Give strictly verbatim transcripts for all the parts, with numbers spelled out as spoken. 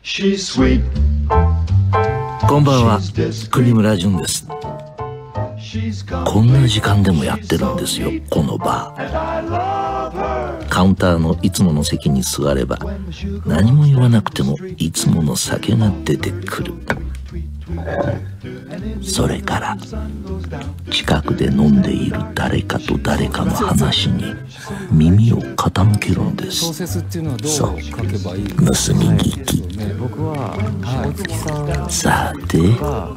こんばんは、国村淳です。こんな時間でもやってるんですよ、このバー。カウンターのいつもの席に座れば何も言わなくてもいつもの酒が出てくる。それから近くで飲んでいる誰かと誰かの話に耳を傾けるんです。そう、盗み聞き。さて、今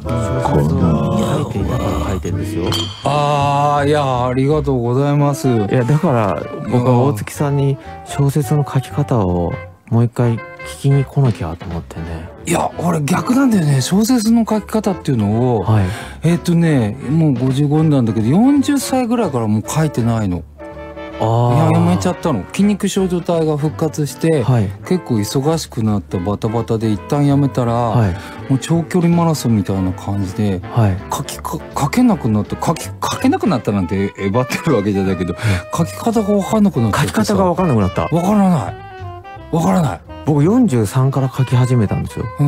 夜はああ、いや、ありがとうございます。いや、だから僕は大月さんに小説の書き方をもう一回聞きに来なきゃと思ってね。 いや、俺逆なんだよね。小説の書き方っていうのを、はい、えっとね、もうごじゅうごなんだけどよんじゅっさいぐらいからもう書いてないの。ああ、やめちゃったの。筋肉少女隊が復活して、はい、結構忙しくなったバタバタで一旦やめたら、はい、もう長距離マラソンみたいな感じで、はい、書きか書けなくなった書き書けなくなったなんてえばってるわけじゃないけど、書き方が分かんなくなった。 書き方が分かんなくなった。 分からない分からない。 僕よんじゅうさんから書き始めたんですよ。うん、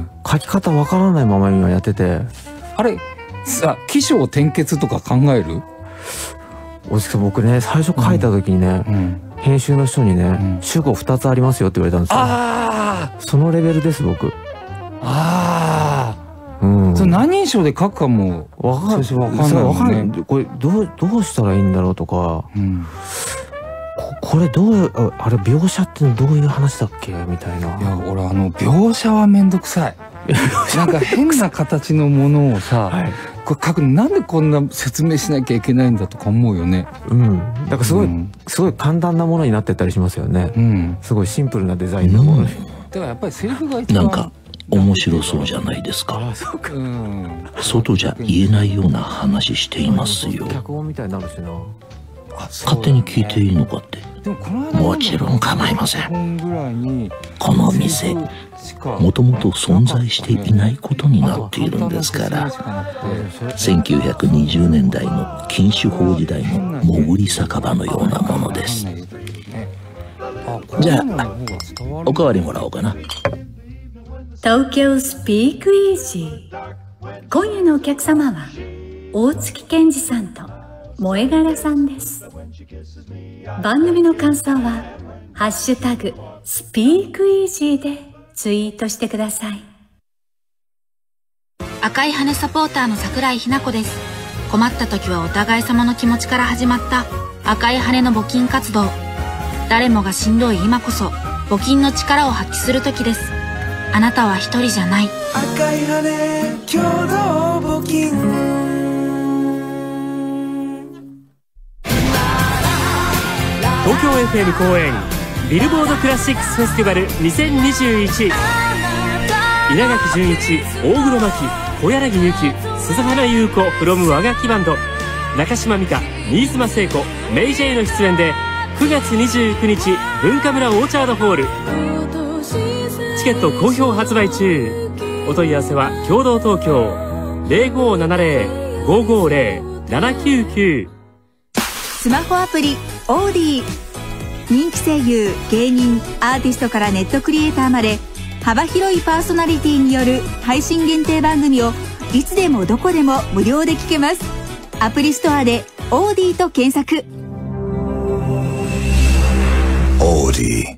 書き方分からないまま今やってて。 あれさ、起承転結とか考える？ おじさん、僕ね、最初書いた時にね、うん、編集の人にね、うん、主語ふたつありますよって言われたんですよ。ああ、そのレベルです僕。ああ、うん、それ何人称で書くかも分かんないもんね。これどうどうしたらいいんだろうとか、うん、こ, これどうああれ描写ってどういう話だっけみたいな。 いや、俺あの描写はめんどくさい。なんか変な形のものをさ、はい、これ書くのなんでこんな説明しなきゃいけないんだとか思うよね。 うん。だからすごい、うん、すごい簡単なものになってったりしますよね。うん。すごいシンプルなデザインのものに。 だからやっぱりセリフが一番なんか面白そうじゃないですか。ああ、そうか。うん。外じゃ言えないような話していますよ。 脚本みたいになるしな。 勝手に聞いていいのかって。もちろん構いません。この店もともと存在していないことになっているんですから。せんきゅうひゃくにじゅうねんだいの禁酒法時代の潜り酒場のようなものです。じゃあおかわりもらおうかな。 東京スピークイージー。今夜のお客様は大月健二さんと萌え柄さんです。番組の感想はハッシュタグスピークイージーでツイートしてください。 赤い羽サポーターの桜井日奈子です。困った時はお互い様の気持ちから始まった赤い羽の募金活動。誰もがしんどい今こそ募金の力を発揮する時です。あなたは一人じゃない。赤い羽共同募金。 東京 エフエム 公演ビルボードクラシックスフェスティバルにせんにじゅういち。稲垣潤一、大黒摩季、小柳ゆき、鈴花優子 from 和楽器バンド、中島美嘉、新妻聖子、メイジェイの出演でくがつにじゅうくにち文化村オーチャードホール。チケット好評発売中。お問い合わせは共同東京 ゼロごーななゼロ ごーごーゼロ ななきゅうきゅう。 スマホアプリオーディ。人気声優、芸人、アーティストからネットクリエイターまで幅広いパーソナリティによる配信限定番組をいつでもどこでも無料で聞けます。アプリストアでオーディと検索。 オーディ。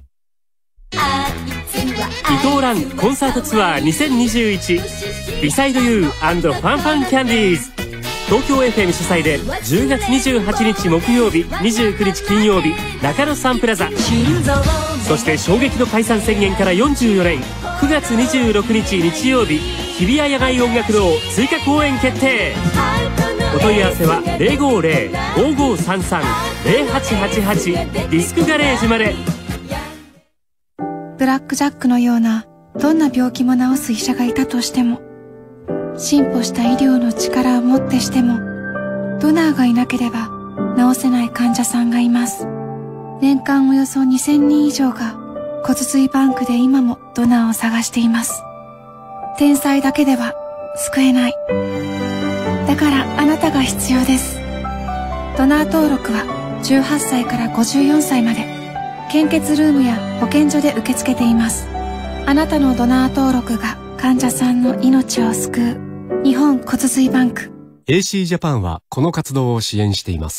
伊藤蘭コンサートツアーにせんにじゅういち ビサイドユー&ファンファンキャンディーズ。東京 エフエム 主催でじゅうがつにじゅうはちにち木曜日、にじゅうくにち金曜日、中野サンプラザ。そして衝撃の解散宣言からよんじゅうよねん、くがつにじゅうろくにち日曜日、日比谷野外音楽堂追加公演決定。お問い合わせは ゼロごーゼロ ごーごーさんさん ゼロはちはちはち ディスクガレージまで。 ブラックジャックのようなどんな病気も治す医者がいたとしても、進歩した医療の力をもってしても、ドナーがいなければ治せない患者さんがいます。年間およそにせんにん以上が骨髄バンクで今もドナーを探しています。天才だけでは救えない。だからあなたが必要です。ドナー登録はじゅうはっさいからごじゅうよんさいまで、献血ルームや保健所で受け付けています。 あなたのドナー登録が患者さんの命を救う日本骨髄バンク。 エーシー ジャパンはこの活動を支援しています。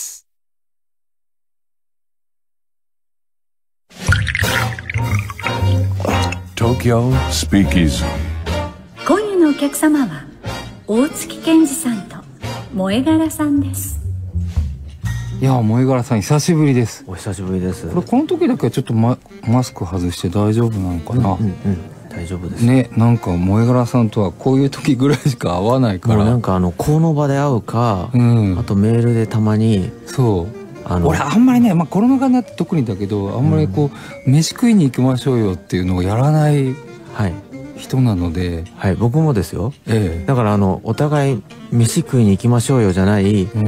東京スピーキーズ。 今夜のお客様は大月健二さんと萌え柄さんです。 いや、萌え柄さん久しぶりです。 お久しぶりです。 これこの時だけはちょっと マ, マスク外して大丈夫なのかな。 うんうん、うん、大丈夫ですね。なんか萌え柄さんとはこういう時ぐらいしか会わないから、 もうなんかあのこの場で会うか、 うん、 あとメールでたまに。 そう、あの俺あんまりね、まあ、コロナ禍になって特にだけど、あんまりこう、うん、飯食いに行きましょうよっていうのをやらない人なので、 はい、僕もですよ、 ええ、だからあのお互い飯食いに行きましょうよじゃない、うん、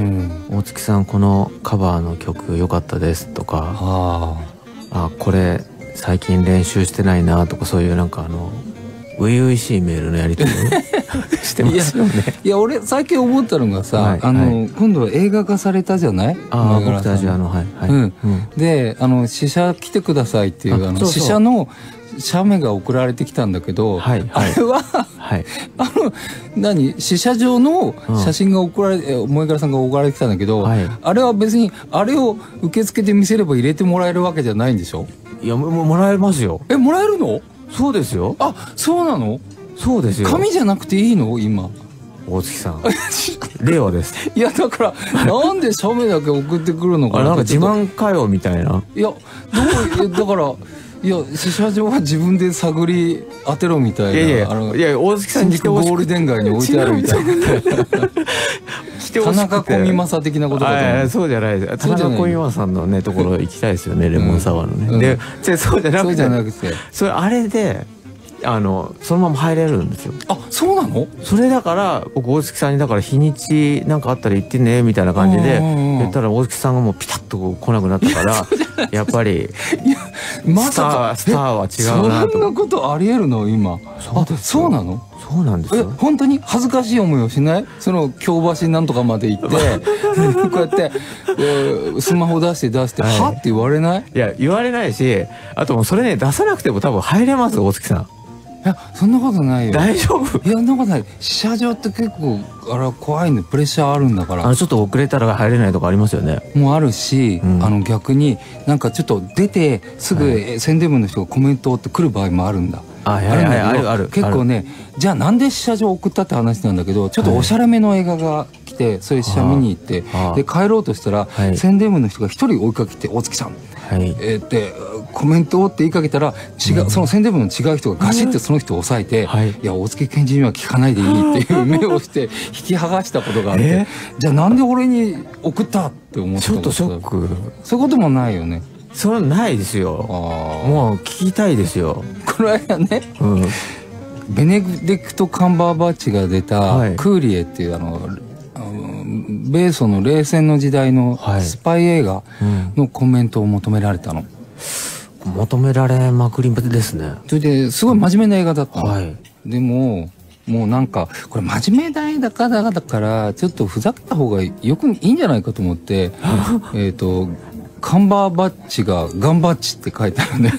大月さんこのカバーの曲良かったですとか、ああこれ最近練習してないなとか、そういうなんかあの初々しいメールのやり取りをしてますよね。 いや俺最近思ったのがさ、はい、あの、はい、今度は映画化されたじゃない。 ああ僕たちあのはいはい、うんうん、であの試写来てくださいっていう、あの試写の写メが送られてきたんだけど、はいはい、あれは、はい、あの何試写場の写真が送られて、うん、萌え柄さんが送られてきたんだけど、はい、あれは別にあれを受付で見せれば入れてもらえるわけじゃないんでしょ。 いや も, もらえますよ。 えもらえるの。 そうですよ。 あそうなの。 そうですよ。 紙じゃなくていいの今。 大月さん令和です。 いやだからなんで写メだけ送ってくるのかな。 あなんか自慢かよみたいな。 いやどうだからいや試写場は自分で探り当てろみたいな。いやいやあのいや大月さんに来てほしくゴールデン街に置いてあるみたいな。田中小見正的なことかと思う。そうじゃないです。田中小見正さんのねところ行きたいですよね、レモンサワーのね。でそうじゃなくてそうじゃなくてそれあれであのそのまま入れるんですよ。あそうなの。 それだから僕大月さんにだから日にちなんかあったら行ってねみたいな感じで言ったら、大月さんがもうピタッと来なくなったからやっぱりまさかスターは違うなと。 そんなことありえるの今。あそうなの。 そうなんですよ。 え本当に恥ずかしい思いをしない。その京橋なんとかまで行ってこうやって、えー、スマホ出して出して、はい、はって言われない。 いや言われないし、あともうそれね出さなくても多分入れます大月さん。 いやそんなことないよ。 大丈夫。 いやそんなことない。試写場って結構あれ怖いんでプレッシャーあるんだから。 あのちょっと遅れたら入れないとかありますよね。 もうあるし、うん、あの逆になんかちょっと出てすぐ、はい、宣伝部の人がコメントをって来る場合もあるんだ。 あはいはいはいあるある。 結構ねじゃあなんで試写場送ったって話なんだけど、ちょっとおしゃれめの映画が来て、それ試写見に行ってで帰ろうとしたら、はい、宣伝部の人が一人追いかけて大月さん、はい、えー、ってコメントをって言いかけたら違う、うん、その宣伝部の違う人がガシッてその人を押さえて、はい、いや大月健二には聞かないでいいっていう目をして引き剥がしたことがあって、えー、じゃあなんで俺に送ったって思ったの。 ちょっとショック。 そういうこともないよね。 それはないですよ。もう聞きたいですよ。 これはね、うん、ベネディクト・カンバーバッチが出た、はい、クーリエっていうあの米ソの冷戦の時代のスパイ映画のコメントを求められたの。 うん、求められまくりですね。 それですごい真面目な映画だったの。はい、でももうなんかこれ真面目だいだからだからちょっとふざけた方がよくいいんじゃないかと思ってえっとカンバーバッチがガンバッチって書いてあるね。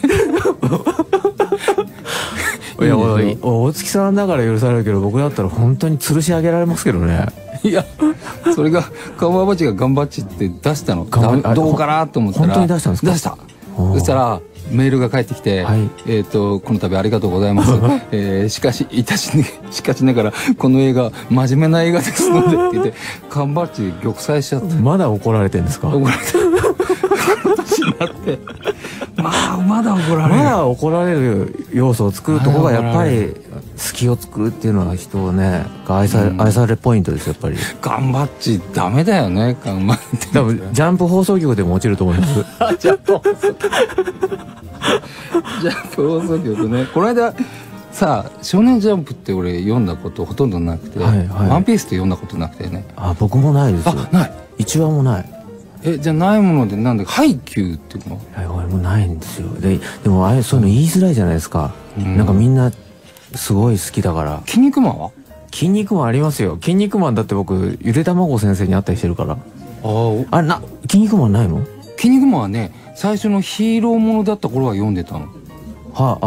いや大月さんだから許されるけど、僕だったら本当に吊るし上げられますけどね。 いやそれがカンバーバッチがガンバッチって出したの。どうかなと思ったら本当に出したんですか。 出した。そしたらメールが返ってきて、はい、えっとこの度ありがとうございます。えー、しかしいたしねしかしながらこの映画真面目な映画ですのでって言ってカンバッチ玉砕しちゃって。 まだ怒られてんですか。怒られてる。 年になってまあまだ怒られる。 まだ怒られる要素を作るところがやっぱり隙を作るっていうのは人をね愛され、うん、愛されポイントですやっぱり。 ガンバッチダメだよね。ガンバッチ多分ジャンプ放送局でも落ちると思います。 ジャンプ放送局ジャンプ放送局ね。この間さあ少年ジャンプって俺読んだことほとんどなくて、はいはい、ワンピースって読んだことなくてね。 あ僕もないですよ。 あない。 一話もない。 えじゃあないものでなんだハイキューっていうの。 はい俺もないんですよ。ででもあれそういうの言いづらいじゃないですか。うん、なんかみんなすごい好きだから。 筋肉マンは？ 筋肉マンありますよ。筋肉マンだって僕ゆで卵先生に会ったりしてるから。ああな筋肉マンないの？ 筋肉マンはね最初のヒーローものだった頃は読んでたの。 はあ、ああ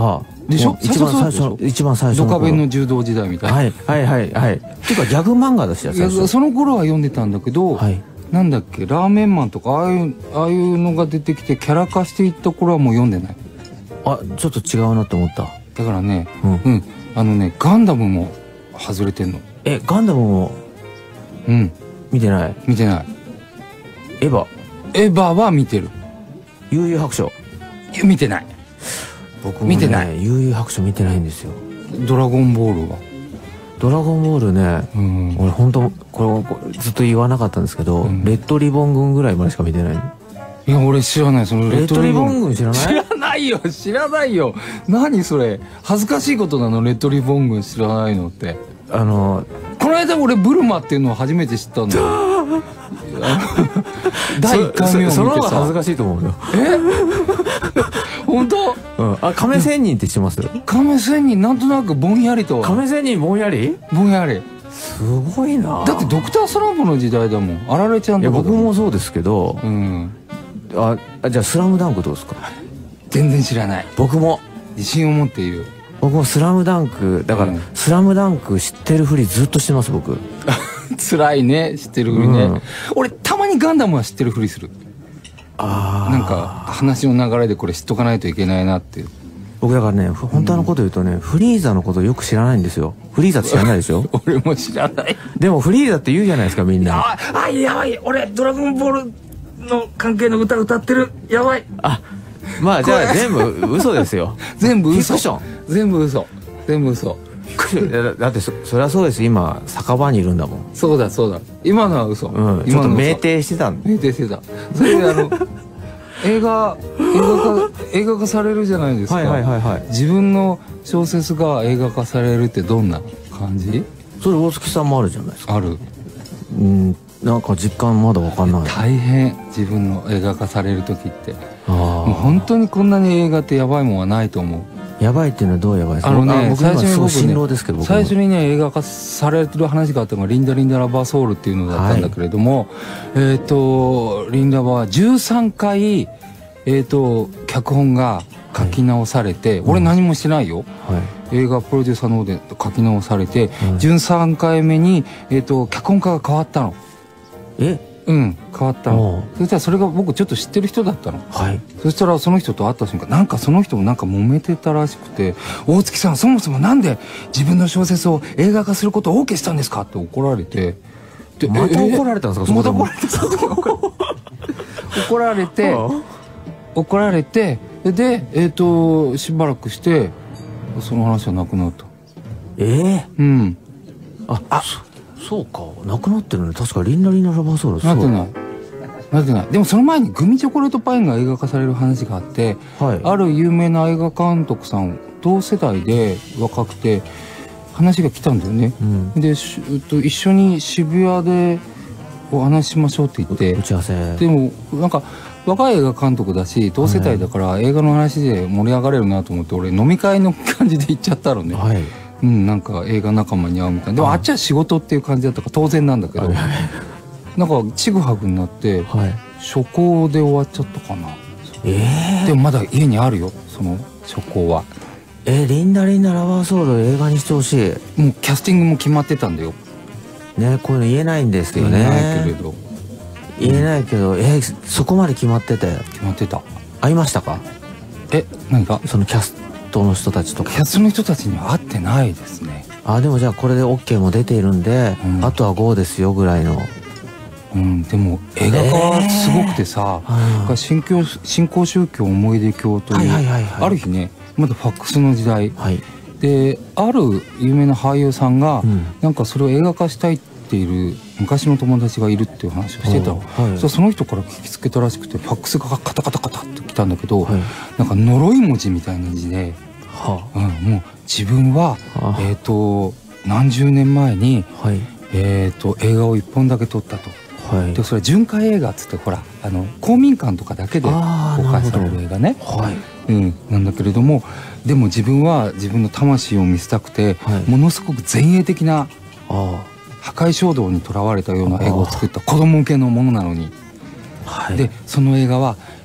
でしょ。 一番最初の一番最初のドカベンの柔道時代みたいな。 はいはいはいはい。っていうかギャグ漫画でした最初。 その頃は読んでたんだけど、はい、なんだっけラーメンマンとかああいうああいうのが出てきてキャラ化していった頃はもう読んでない。 あ、ちょっと違うなと思った。 だからね、うん、うん、あのねガンダムも外れてんの。 え、ガンダムもうん見てない。 見てない。 エヴァエヴァは見てる。 悠々白書見てない。 僕もね、見てない。悠々白書見てないんですよ。 ドラゴンボールはドラゴンボールね、うん、俺本当これずっと言わなかったんですけど、うん、レッドリボン軍ぐらいまでしか見てない。 いや俺知らない。そのレッドリボン軍知らない？ 知らないよ知らないよ。何それ恥ずかしいことなの。レッドリボン軍知らないのって。あのこの間俺ブルマっていうのを初めて知ったんだよ。だいいっかいめを見てさ。 その方が恥ずかしいと思うよ。 え本当？ うん。あ、亀仙人って知ってます？ 亀仙人なんとなくぼんやりと。 亀仙人ぼんやり？ ぼんやり。 すごいな。 だってドクタースランプの時代だもん。あられちゃんとか。 僕もそうですけど。うん。あ、じゃあスラムダンクどうですか？ 全然知らない。 僕も自信を持っている。 僕もスラムダンクだから、うん、スラムダンク知ってるふりずっとしてます僕。 辛いね知ってるふりね、うん、俺たまにガンダムは知ってるふりする。ああなんか話の流れでこれ知っとかないといけないなっていう。 僕だからね本当のこと言うとね、うん、フリーザのことよく知らないんですよ。フリーザって知らないでしょ？ 俺も知らない。 でもフリーザって言うじゃないですかみんな。 ああやばい俺ドラゴンボールの関係の歌歌ってる。やばい。 あまあじゃあ全部嘘ですよ。 全部嘘。 フィクション。 全部嘘。全部嘘。 だってそそりゃそうです。今酒場にいるんだもん。 そうだそうだ。今のは嘘。 うん。ちょっと酩酊してたん。 酩酊してた。それであの映画映画化映画化されるじゃないですか。はいはいはいはい。自分の小説が映画化されるってどんな感じ？ それ大月さんもあるじゃないですか。 ある。 うん。なんか実感まだわかんない。 大変自分の映画化される時って。もう本当にこんなに映画ってやばいもんはないと思う。 やばいっていうのはどうやばいですか？ あのね、最初に僕新郎ですけど、 最初にね映画化される話があったのがリンダリンダラバーソウルっていうのだったんだけれども、はい、えっとリンダはじゅうさんかいえっと脚本が書き直されて、はい、俺何もしてないよ。はい、映画プロデューサーの方で書き直されて、はい、じゅうさんかいめにえっと脚本家が変わったの。 え？ うん変わったの。そしたらそれが僕ちょっと知ってる人だったの。はい、そしたらその人と会った瞬間なんかその人もなんか揉めてたらしくて「大月さんそもそもなんで自分の小説を映画化することを オーケー したんですか?」って怒られて。 でまた怒られたんですか？ また怒られた怒られて怒られてでえっとしばらくしてその話はなくなった。 ええうんああそうかなくなってるね。確かリンダリンダラバーソウルなってないなってない。でもその前にグミチョコレートパインが映画化される話があって、はい、ある有名な映画監督さん同世代で若くて話が来たんだよね、うん、で一緒に渋谷でお話ししましょうって言って打ち合わせ。 でもなんか若い映画監督だし同世代だから映画の話で盛り上がれるなと思って俺飲み会の感じで行っちゃったのね、はい、うん、なんか映画仲間に会うみたいな。でもあっちは仕事っていう感じだったから当然なんだけど、なんかちぐはぐになって、はい、初稿で終わっちゃったかな。えー、でもまだ家にあるよその初稿は。 えー、リンダリンダラバーソウル映画にしてほしい。 もうキャスティングも決まってたんだよ。 ね、こういうの言えないんですけどね。 言えないけれど言えないけど、うん、えー、そこまで決まってて。 決まってた。 会いましたか？ え、何かそのキャストの人たちとか。 キャストの人たちには会ってないですね。 あ、でもじゃあこれで オーケー も出ているんで、うん、あとは ゴー ですよぐらいの。 うん、でも映画化はすごくてさ、えー、新教新興宗教思い出教というある日ねまだファックスの時代、はい、である有名な俳優さんが、うん、なんかそれを映画化したいっている昔の友達がいるっていう話をしてたの、はい、そ, その人から聞きつけたらしくてファックスがカタカタカタって来たんだけど、はい、なんか呪い文字みたいな字で、はあ、うん、もう自分は、はあ、えーと何十年前に、はい、えーと映画を一本だけ撮ったと。はい、でそれ巡回映画っつってほらあの公民館とかだけで公開される映画ね、はいうん、なんだけれどもでも自分は自分の魂を見せたくて、はい、ものすごく前衛的な破壊衝動にとらわれたような映画を作った子供向けのものなのに、はい、でその映画は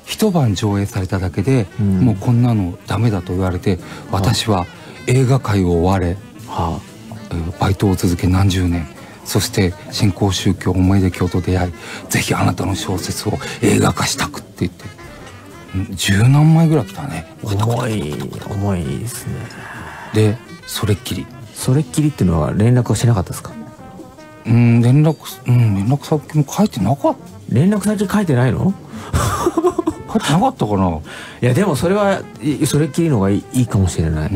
一晩上映されただけで、うん、もうこんなのダメだと言われて、私は映画界を追われ、はあ、バイトを続け何十年、そして新興宗教思い出教と出会い、ぜひあなたの小説を映画化したくって言って十何枚ぐらい来たね。 重い重いですね。 でそれっきりそれっきりっていうのは連絡はしなかったですか？ うん連絡うん連絡先も書いてなかった。 連絡先書いてないの？ 書いてなかったかな。 いやでもそれはそれっきりの方がいい、いいかもしれない。うん。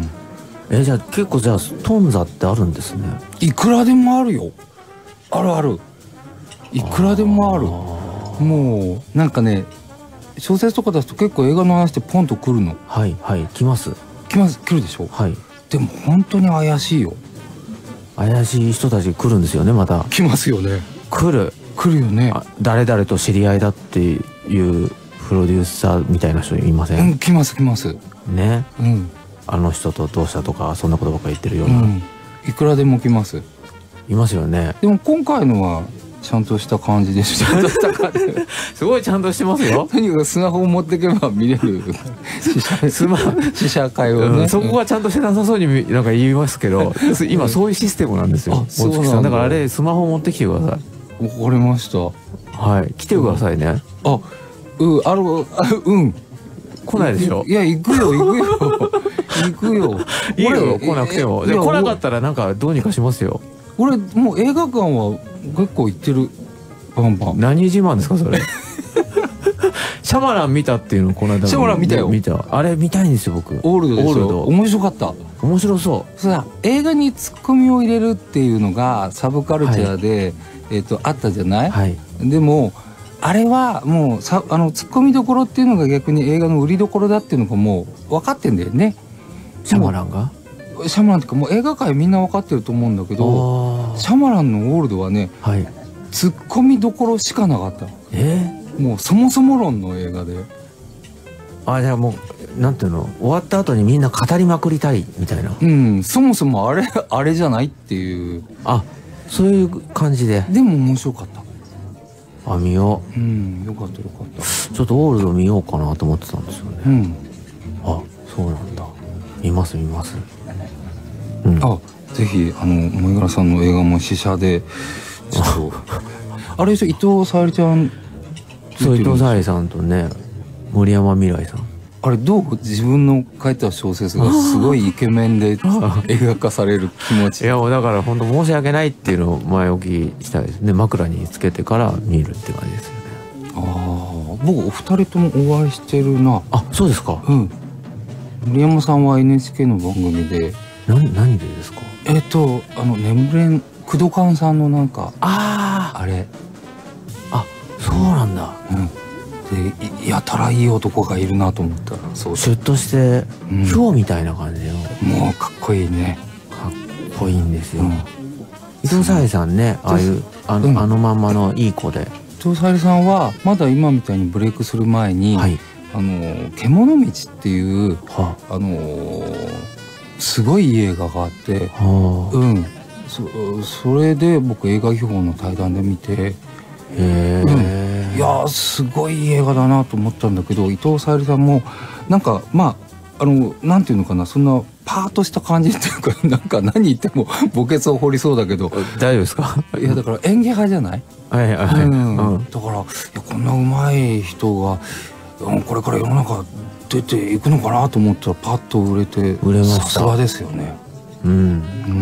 えじゃあ結構じゃあ頓挫ってあるんですね。 いくらでもあるよ。あるある。いくらでもある。もうなんかね小説とか出すと結構映画の話ってポンと来るの。 はいはい来ます。 来ます来るでしょ。 はい。 でも本当に怪しいよ。 怪しい人たち来るんですよねまた。 来ますよね。 来る来るよね。 誰々と知り合いだっていうプロデューサーみたいな人いません？ うん来ます来ます。 ね。 うん。 あの人とどうしたとかそんなことばっかり言ってるような、うん、 いくらでも来ます。 いますよね。 でも今回のはちゃんとした感じです。ちゃんとした感じすごいちゃんとしてますよ。 とにかくスマホを持ってけば見れるスマ試写会をね、 うん、そこはちゃんとしてなさそうになんか言いますけど今そういうシステムなんですよ。大月さんだからあれスマホ持ってきてください。 わかりました。 はい来てくださいね。 あうんあのうん来ないでしょ。 いや行くよ行くよ行くよ。 いいよ来なくても。で来なかったらなんかどうにかしますよ。 俺もう映画館は結構行ってるバンバン。 何自慢ですかそれ。シャマラン見たっていうのこの間。 シャマラン見たよ。 見た。あれ見たいんですよ僕。 オールドでしょ。オールド面白かった。 面白そう。 さ映画にツッコミを入れるっていうのがサブカルチャーで、はい、えっとあったじゃない。はい、でもあれはもうさあのツッコミどころっていうのが逆に映画の売りどころだっていうのがもう分かってんだよね。 シャマランが？ シャマランっていうかもう映画界みんな分かってると思うんだけど、シャマランのオールドはね、はい、ツッコミどころしかなかった。 えー、もうそもそも論の映画で。 あじゃあもうなんていうの終わった後にみんな語りまくりたいみたいな。 うんそもそもあれあれじゃないっていう。 あそういう感じで。 でも面白かった。 あ見よう。うんよかったよかった。 ちょっとオールド見ようかなと思ってたんですよね。うん。あそうなんだ。見ます見ます。 うん、あぜひあの萌柄さんの映画も試写でちょっとあれでしょ伊藤沙莉ちゃん。 そう伊藤沙莉さんとね森山未來さん。 あれどう自分の書いた小説がすごいイケメンで映画化される気持ち。 いやもうだから本当申し訳ないっていうのを前置きしたいですね。枕につけてから見るって感じですよね。 ああ僕お二人ともお会いしてるな。 あそうですか。 うん森山さんは エヌエイチケー の番組で何何でですか。 えっとあの眠れん工藤勘さんのなんかああれあそうなんだ。 うんでやたらいい男がいるなと思ったらそうシュッとしてヒョウみたいな感じの、 うん、もうかっこいいね。 かっこいいんですよ、うん、伊藤沙莉さんねああいうあの、うん、あのまんまのいい子で。 伊藤沙莉さんはまだ今みたいにブレイクする前に、はい、あの獣道っていう、はあ、あのすごいいい映画があって、はあ、うんそそれで僕映画秘宝の対談で見てへー、うん、いやすごいいい映画だなと思ったんだけど伊藤沙莉さんもなんかまああのなんていうのかなそんなパーッとした感じっていうかなんか何言っても墓穴を掘りそうだけど大丈夫ですか。 いやだから演技派じゃない。 はいはい、うんうん、だからいやこんな上手い人がこれから世の中出ていくのかなと思ったらパッと売れて売れました。 さすがですよね。 うん、うん、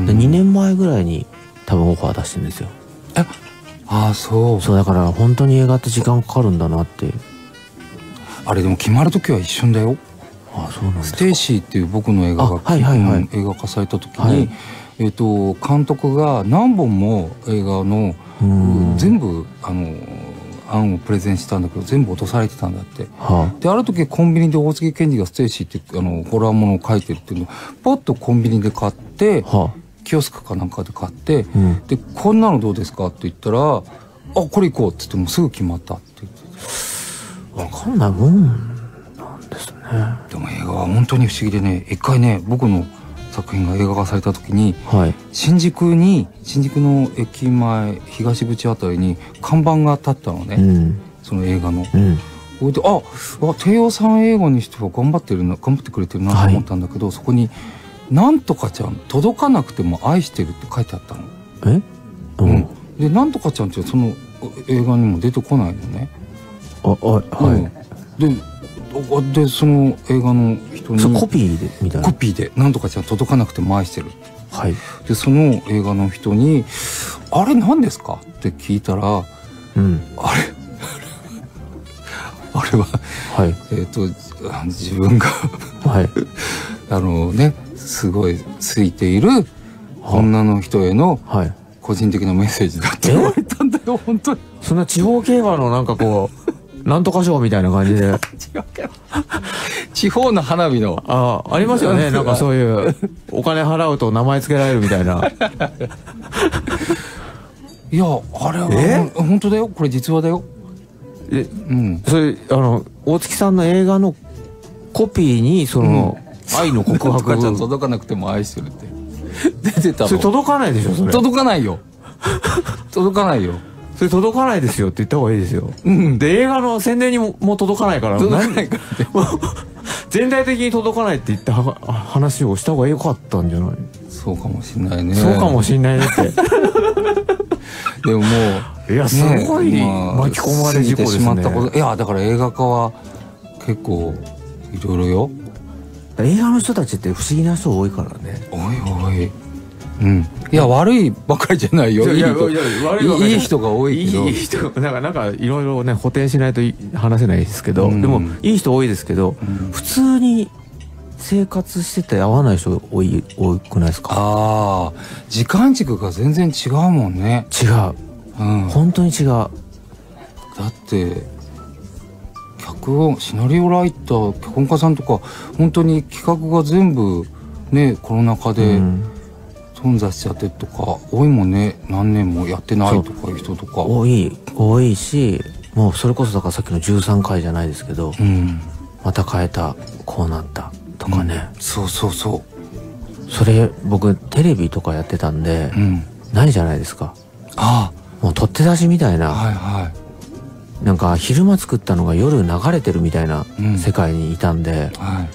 でにねんまえぐらいに多分オファー出してるんですよ。 えああそうそうだから本当に映画って時間かかるんだなって。 あれでも決まる時は一瞬だよ。 あそうなんですか。 ステイシーっていう僕の映画が、はいはいはい、映画化された時に、はい、えーと監督が何本も映画の全部あの案をプレゼンしたんだけど全部落とされてたんだって、はあ、である時コンビニで大杉健二がステイシーってあのホラーものを書いてるっていうのをポッとコンビニで買って、はあ、キオスクかなんかで買って、うん、でこんなのどうですかって言ったらあこれ行こうって言ってもすぐ決まったって言って分かんないもんなんですね。 でも映画は本当に不思議でね一回ね僕の作品が映画化された時に、はい、新宿に新宿の駅前東口あたりに看板が立ったのね、うん、その映画の、うん、 それでああ低尾さん映画にしては頑張ってるな頑張ってくれてるなと思ったんだけど、はい、そこに「なんとかちゃん届かなくても愛してる」って書いてあったの。 え、うん、 うん、でなんとかちゃんってその映画にも出てこないのね。 あ、あ、はい、 うん、ででその映画の人にコピーでみたいなコピーで「なんとかちゃん届かなくても愛してる」 はい、 でその映画の人に「あれ何ですか?」って聞いたら「うん、あれあれは、はい、えっと自分がはい、あのねすごいついている女の人への個人的なメッセージだって言われたんだよ本当に。 そんな地方競馬のなんかこうなんとか賞みたいな感じで地方の花火のああありますよねなんかそういうお金払うと名前つけられるみたいな。 いやあれは本当だよこれ実話だよ。 え、うん、それあの大月さんの映画のコピーにその、うん、愛の告白ちゃん届かなくても愛してるって出てたの。 それ届かないでしょそれ。 届かないよ届かないよそれ届かないですよって言った方がいいですよ、うん、で映画の宣伝にももう届かないから届かないからって全体的に届かないって言った話をした方が良かったんじゃない。 そうかもしれないね。 そうかもしれないねってでももういやすごい巻き込まれ事故ですね。 いやだから映画化は結構いろいろよ。 映画の人たちって不思議な人多いからね。 おいおい。うん。いや悪いばかりじゃないよ。いい人いい人が多いけど。 いい人なんかなんかいろいろね補填しないと話せないですけど、でもいい人多いですけど、普通に生活してて合わない人多い多くないですか。 ああ時間軸が全然違うもんね。 違う、うん、本当に違う。だって脚本シナリオライター脚本家さんとか本当に企画が全部ねコロナ禍で頓挫しちゃってとか多いもんね。何年もやってないとかいう人とか多い多いし、もうそれこそだからさっきのじゅうさんかいじゃないですけど、うん、また変えたこうなったとかね、 うん、そうそうそう。 それ僕テレビとかやってたんで、うん、ないじゃないですか。ああもう取って出しみたいな、はいはい、なんか昼間作ったのが夜流れてるみたいな世界にいたんで、うんはい、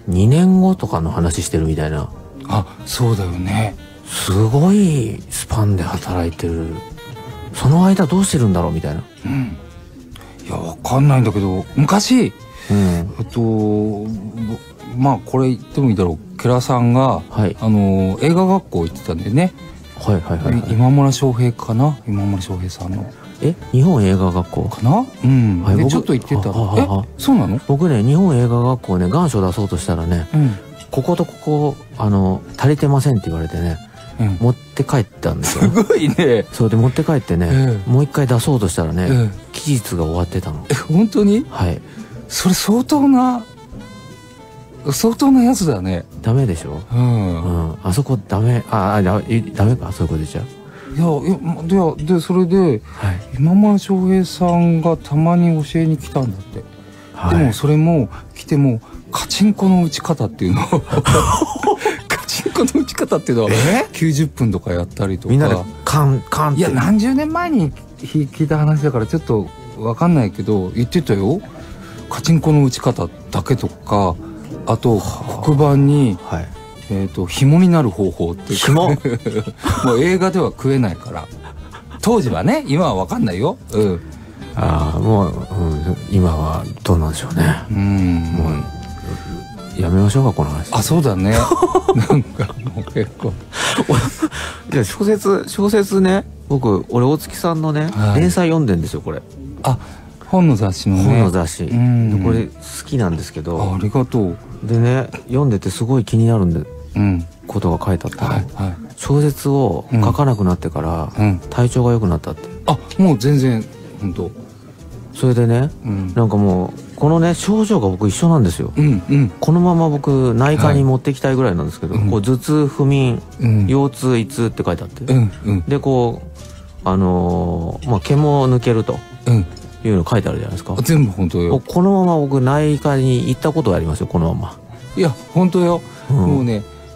にねんごとかの話してるみたいな。 あそうだよね。 すごいスパンで働いてる。その間どうしてるんだろうみたいな、うん、 いやわかんないんだけど昔、うん、えっとまあこれ言ってもいいだろう。ケラさんが、はい、あの映画学校行ってたんでね。はいはいはい、はい、今村翔平かな。今村翔平さんのえ日本映画学校かな。うん、はい、でちょっと行ってた。えそうなの。 僕ね日本映画学校ね願書出そうとしたらね、うん、こことここあの足りてませんって言われてね、うん、持って帰ったんですよ。 すごいね。 そうで持って帰ってね、えー、もう一回出そうとしたらね、えー、期日が終わってたの。 え本当に。 はい。 それ相当な相当なやつだね。 ダメでしょ。うん、うん、あそこダメ。ああダメかそういうことでじゃあ。 いやいやでそれで、はい、今村翔平さんがたまに教えに来たんだって、はい、でもそれも来てもカチンコの打ち方っていうのをカチンコの打ち方っていうのはきゅうじゅっぷんとかやったりとかみんなでカンカンって。 いや何十年前に聞いた話だからちょっと分かんないけど言ってたよ。カチンコの打ち方だけとかあと黒板に、はい、えっと紐になる方法っていうかもう映画では食えないから当時はね。今は分かんないよ。うん、 ああもう、うん、今はどうなんでしょうね。うんもうやめましょうかこの話。 あそうだねなんかもう結構いや小説小説ね僕俺大月さんのね、はい、連載読んでんですよこれ。 あ本の雑誌のね。 本の雑誌でこれ好きなんですけど。 あ, ありがとう。 でね読んでてすごい気になるんで、うん、ことが書いてあったの、はいはい、小説を書かなくなってから、うん、体調が良くなったって。 あもう全然本当。 それでね、うん、なんかもうこのね症状が僕一緒なんですよ、うんうん、このまま僕内科に持っていきたいぐらいなんですけど、はい、こう頭痛不眠、うん、腰痛胃痛って書いてあって、うんうん、でこうあのー、まあ毛も抜けると、うんいうの書いてあるじゃないですか。 全部本当よ。 このまま僕内科に行ったことありますよこのまま。 いや本当よ、うん、もうね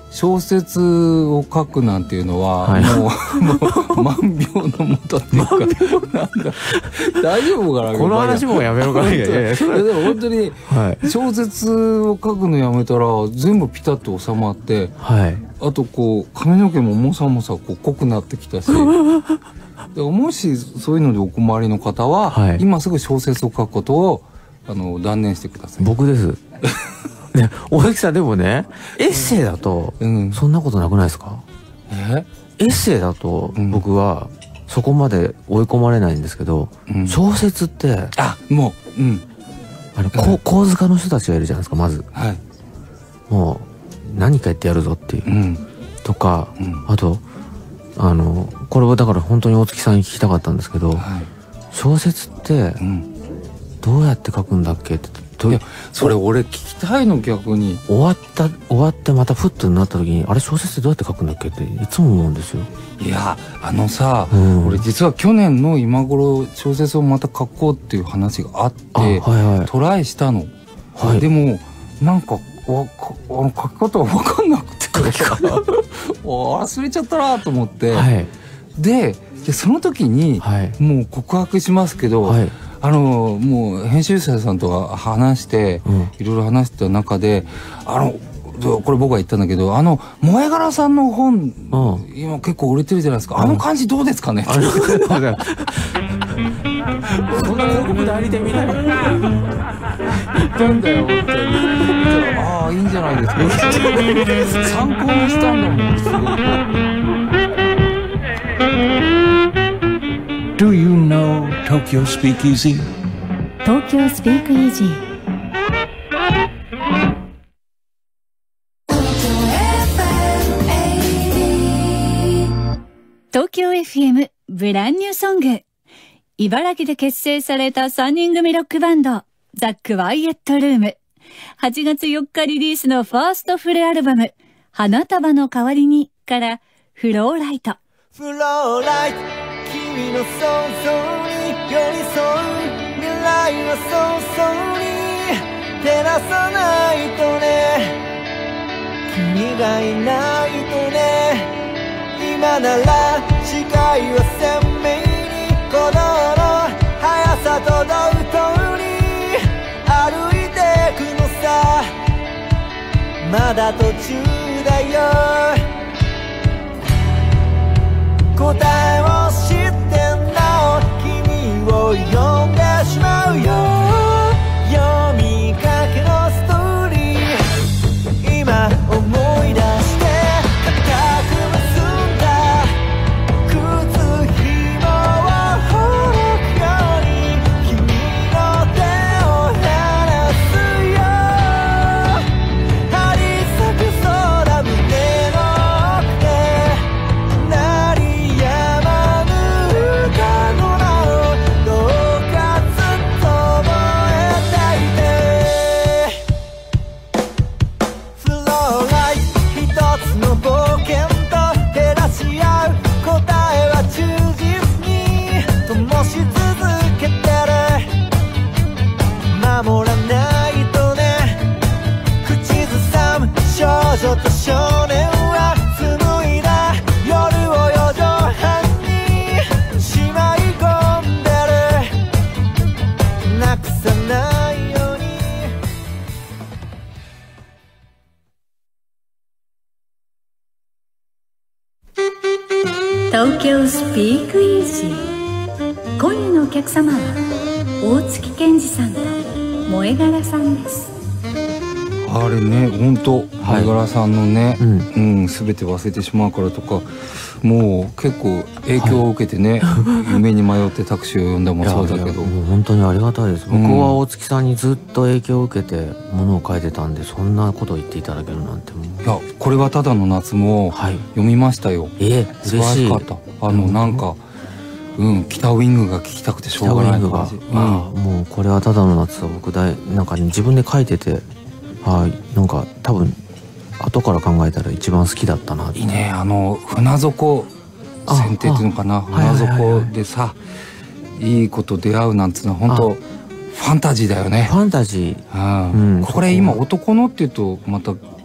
小説を書くなんていうのは、はい、もうもう万病のもとっていうかなんだ大丈夫かなこの話もやめろかな。いやいやでも本当に小説を書くのやめたら全部ピタッと収まって、はい、あとこう髪の毛ももさもさこう濃くなってきたしでもしそういうのでお困りの方は、はい、今すぐ小説を書くことをあの断念してください。 僕ですね、大木さんでもねエッセイだとそんなことなくないですか？えエッセイだと僕はそこまで追い込まれないんですけど、うん、小説ってあもう、うん、 あのこ構図家の人たちがいるじゃないですかまず、はい、もう何か言ってやるぞっていう、うん、とか、うん、あとあのこれはだから本当に大月さんに聞きたかったんですけど、はい、小説ってどうやって書くんだっけって。 いやそれ俺聞きたいの逆に。 終わった終わってまたフッとなった時にあれ小説ってどうやって書くんだっけっていつも思うんですよ。 いやあのさ、うん、俺実は去年の今頃小説をまた書こうっていう話があって、はいはい、トライしたの、はい、でもなんかわかあの書き方わかんなくて忘れちゃったなと思って、はい、で, でその時に、はい、もう告白しますけど、はいあのもう編集者さんとは話して、うん、いろいろ話してた中であのこれ僕が言ったんだけどあの萌え柄さんの本、うん、今結構売れてるじゃないですか、うん、あの感じどうですかねそんな広告代理店みたいな言ったんだよ本当にああいいんじゃないですか参考にしたんだもんすごく。 Do you know Tokyo Speakeasy? Tokyo Speakeasy Tokyo エフエム ブランニューソング茨城で結成されたさんにん組ロックバンドザ・クワイエットルームはちがつよっかリリースのファーストフルアルバム花束の代わりにからフローライトフローライト君の想像に寄り添う未来は早々に照らさないとね君がいないとね今なら視界は鮮明に鼓動の速さと同通り歩いてくのさまだ途中だよ答えを知ってなお君を呼んでしまうよ読みかけのストーリー今思い出して固く結んだ靴紐をほどくように君の手を離すよ張り裂けそうな胸の奥で鳴りやまぬ歌の名をどうかずっと覚えていてフローライト一つの冒険と照らし合う答えは忠実に灯し続けてる守らないとね口ずさむ少女と少年は紡いだ夜を四畳半にしまい込んでるなくさないように東京スピークイージー今夜のお客様は大月健二さんと萌え柄さんです。 あれね本当萌え柄さんのね、はい、うんうん、全て忘れてしまうからとかもう結構影響を受けてね、はい、夢に迷ってタクシーを呼んだもそうだけどもう本当にありがたいです。僕は大月さんにずっと影響を受けてものを書いてたんでそんなことを言っていただけるなんてもういやこれはただの夏も読みましたよ、はい、 えー、 素晴らしかった。あのなんかうん北ウィングが聞きたくてしょうがない感じ、うん、 あもうこれはただの夏は僕だいなんか、ね、自分で書いててはいなんか多分後から考えたら一番好きだったなって。 いいねあの船底選定っていうのかな船底でさいいこと出会うなんていうのは本当ファンタジーだよね。 ファンタジー、うん、これ今男のっていうとまた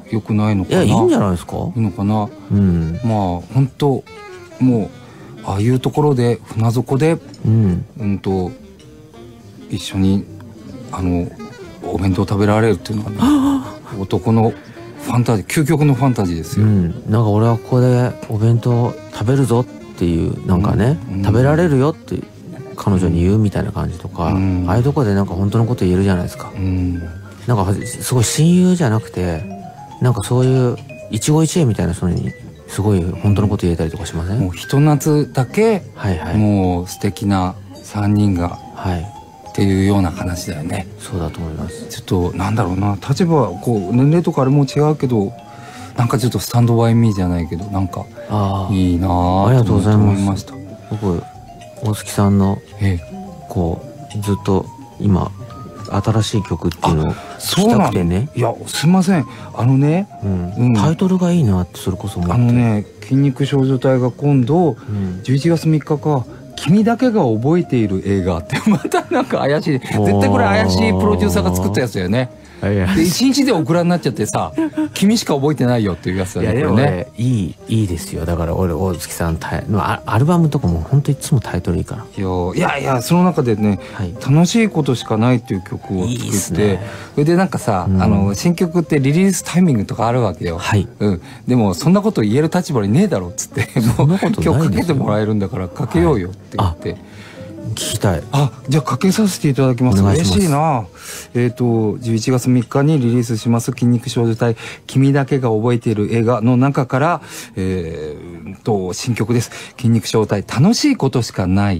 良くないのかな。 いやいいんじゃないですか。 いいのかな。 うん、 まあ本当もうああいうところで船底で、うん、うんと一緒にあのお弁当食べられるっていうのは、ね、男のファンタジー、究極のファンタジーですよ。うん、 なんか俺はここでお弁当食べるぞっていうなんかね、うん、食べられるよって彼女に言うみたいな感じとか、うん、ああいうとこでなんか本当のこと言えるじゃないですか。うん、なんかすごい親友じゃなくてなんかそういう一期一会みたいな人にすごい本当のこと言えたりとかしません？ もうひと夏だけ、はいはい、もう素敵なさんにんが、はい、っていうような話だよね。 そうだと思います。 ちょっとなんだろうな、立場こう年齢とかあれも違うけどなんかちょっとスタンドバイミーじゃないけどなんかいいなぁ。 ありがとうございました。僕大月さんのこうずっと今新しい曲っていうのを聞きたくてね。 いやすいません、あのね、 うんうん、タイトルがいいなってそれこそ思って。 あのね、筋肉少女隊が今度、うん、じゅういちがつみっかか君だけが覚えている映画ってまたなんか怪しい、絶対これ怪しいプロデューサーが作ったやつだよね。で一日でオクラになっちゃってさ君しか覚えてないよっていうやつだね。 いやでもねいいいいですよ。だから俺大月さんのアルバムとかも本当いつもタイトルいいから。 いやいやいやその中でね、はい、楽しいことしかないっていう曲を作って、いいそれでなんかさ、うん、あの新曲ってリリースタイミングとかあるわけよ。はい、うん、でもそんなこと言える立場にねえだろっつってもう今日かけてもらえるんだからかけようよって言って。はい、 聞きたい。 あ、じゃあかけさせていただきます。嬉しいな。えっとじゅういちがつみっかにリリースします筋肉少女隊君だけが覚えている映画の中から、えー、と新曲です。筋肉少女隊楽しいことしかない。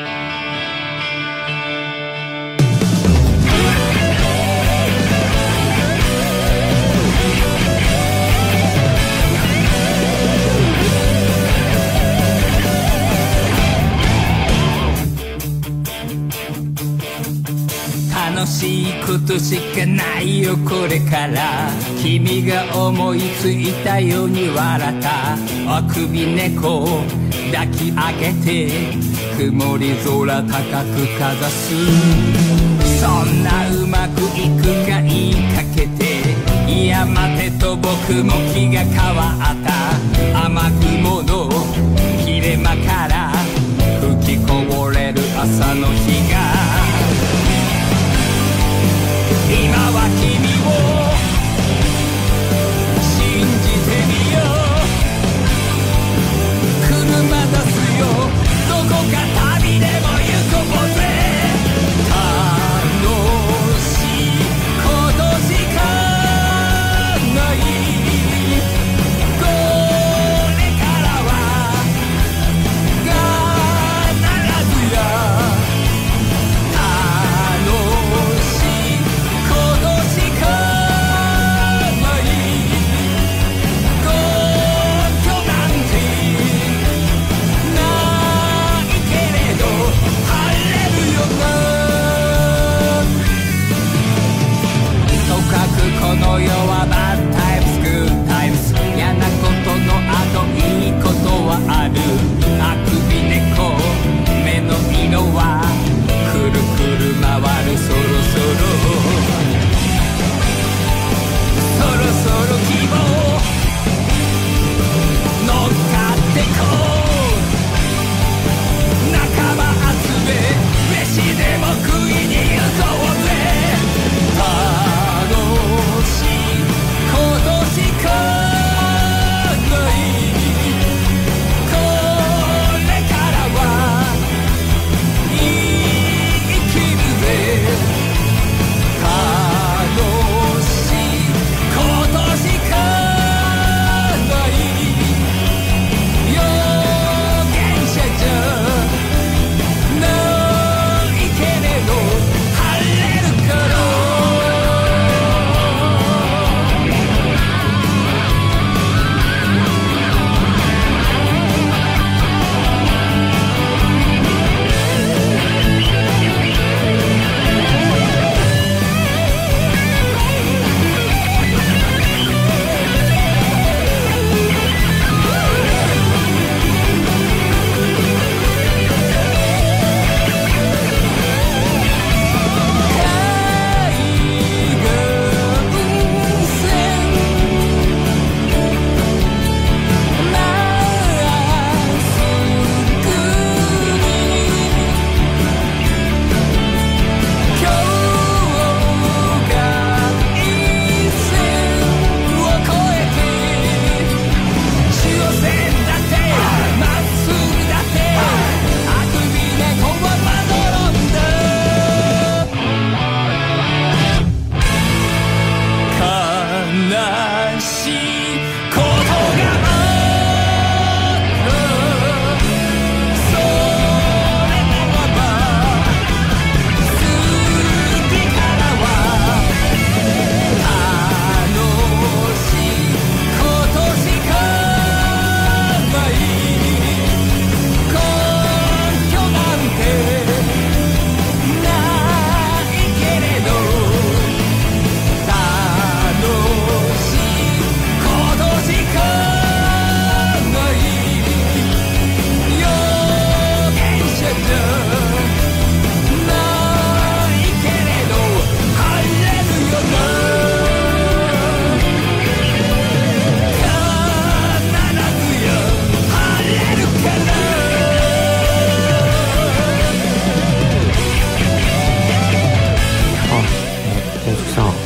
楽しいことしかないよこれから。君が思いついたように笑った。あくび猫抱き上げて曇り空高くかざす。そんなうまくいくか言いかけて、いや待てと僕も気が変わった。雨雲の切れ間から吹きこぼれる朝の日が、今は君を信じてみよう。車出すよ、どこか旅でも行こうぜ。楽しいことしかない。これからは必ずやこの世はバッドタイムスグッドタイムス。嫌なことの後いいことはある。あくび猫目の色はくるくる回る。そろそろそろそろ希望乗っかってこう。仲間集め飯でも食いに行こうぜ。楽しい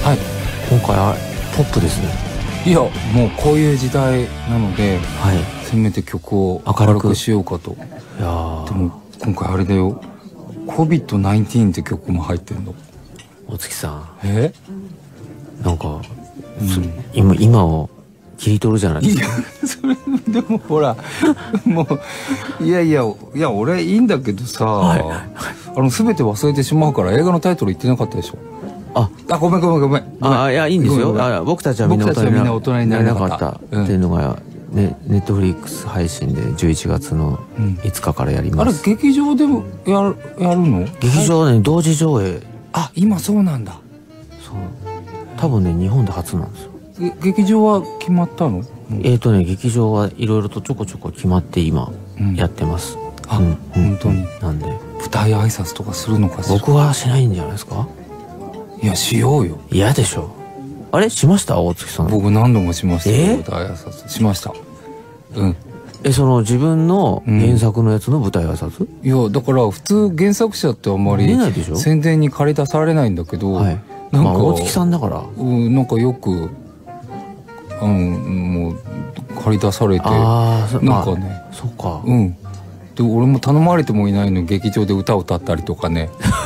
はい。 今回はポップですね。 いやもうこういう時代なので、はい、せめて曲を明るくしようかと。いやでも今回あれだよ、 コビッドナインティーン って曲も入ってんの。 お月さん、 えなんか、うん、今今を切り取るじゃないですか。 いやそれでもほらもういやいやいや俺いいんだけどさ、はい、あの全て忘れてしまうから映画のタイトル言ってなかったでしょ。ああごめんごめんごめん。 あいやいいんですよ。あ僕たちはみんな大人になれなかったっていうのが、ね、ネットフリックス配信でじゅういちがつのいつかからやります。 あれ劇場でもやるやるの？ 劇場で同時上映。 あ今そうなんだ。 そう多分ね日本で初なんですよ。 劇場は決まったの？ えっとね劇場はいろいろとちょこちょこ決まって今やってます。 あ本当に。 なんで舞台挨拶とかするのかしら。 僕はしないんじゃないですか。 いやしようよ。 嫌でしょ。あれしました大月さん。 僕何度もしましたよ。舞台挨拶しました。うん。 えその自分の原作のやつの舞台挨拶？ いやだから普通原作者ってあんまり宣伝に借り出されないんだけど、なんか大月さんだから、 うんなんかよくあのもう借り出されて、なんかね、 そっか。 うん。で俺も頼まれてもいないのに劇場で歌を歌ったりとかね。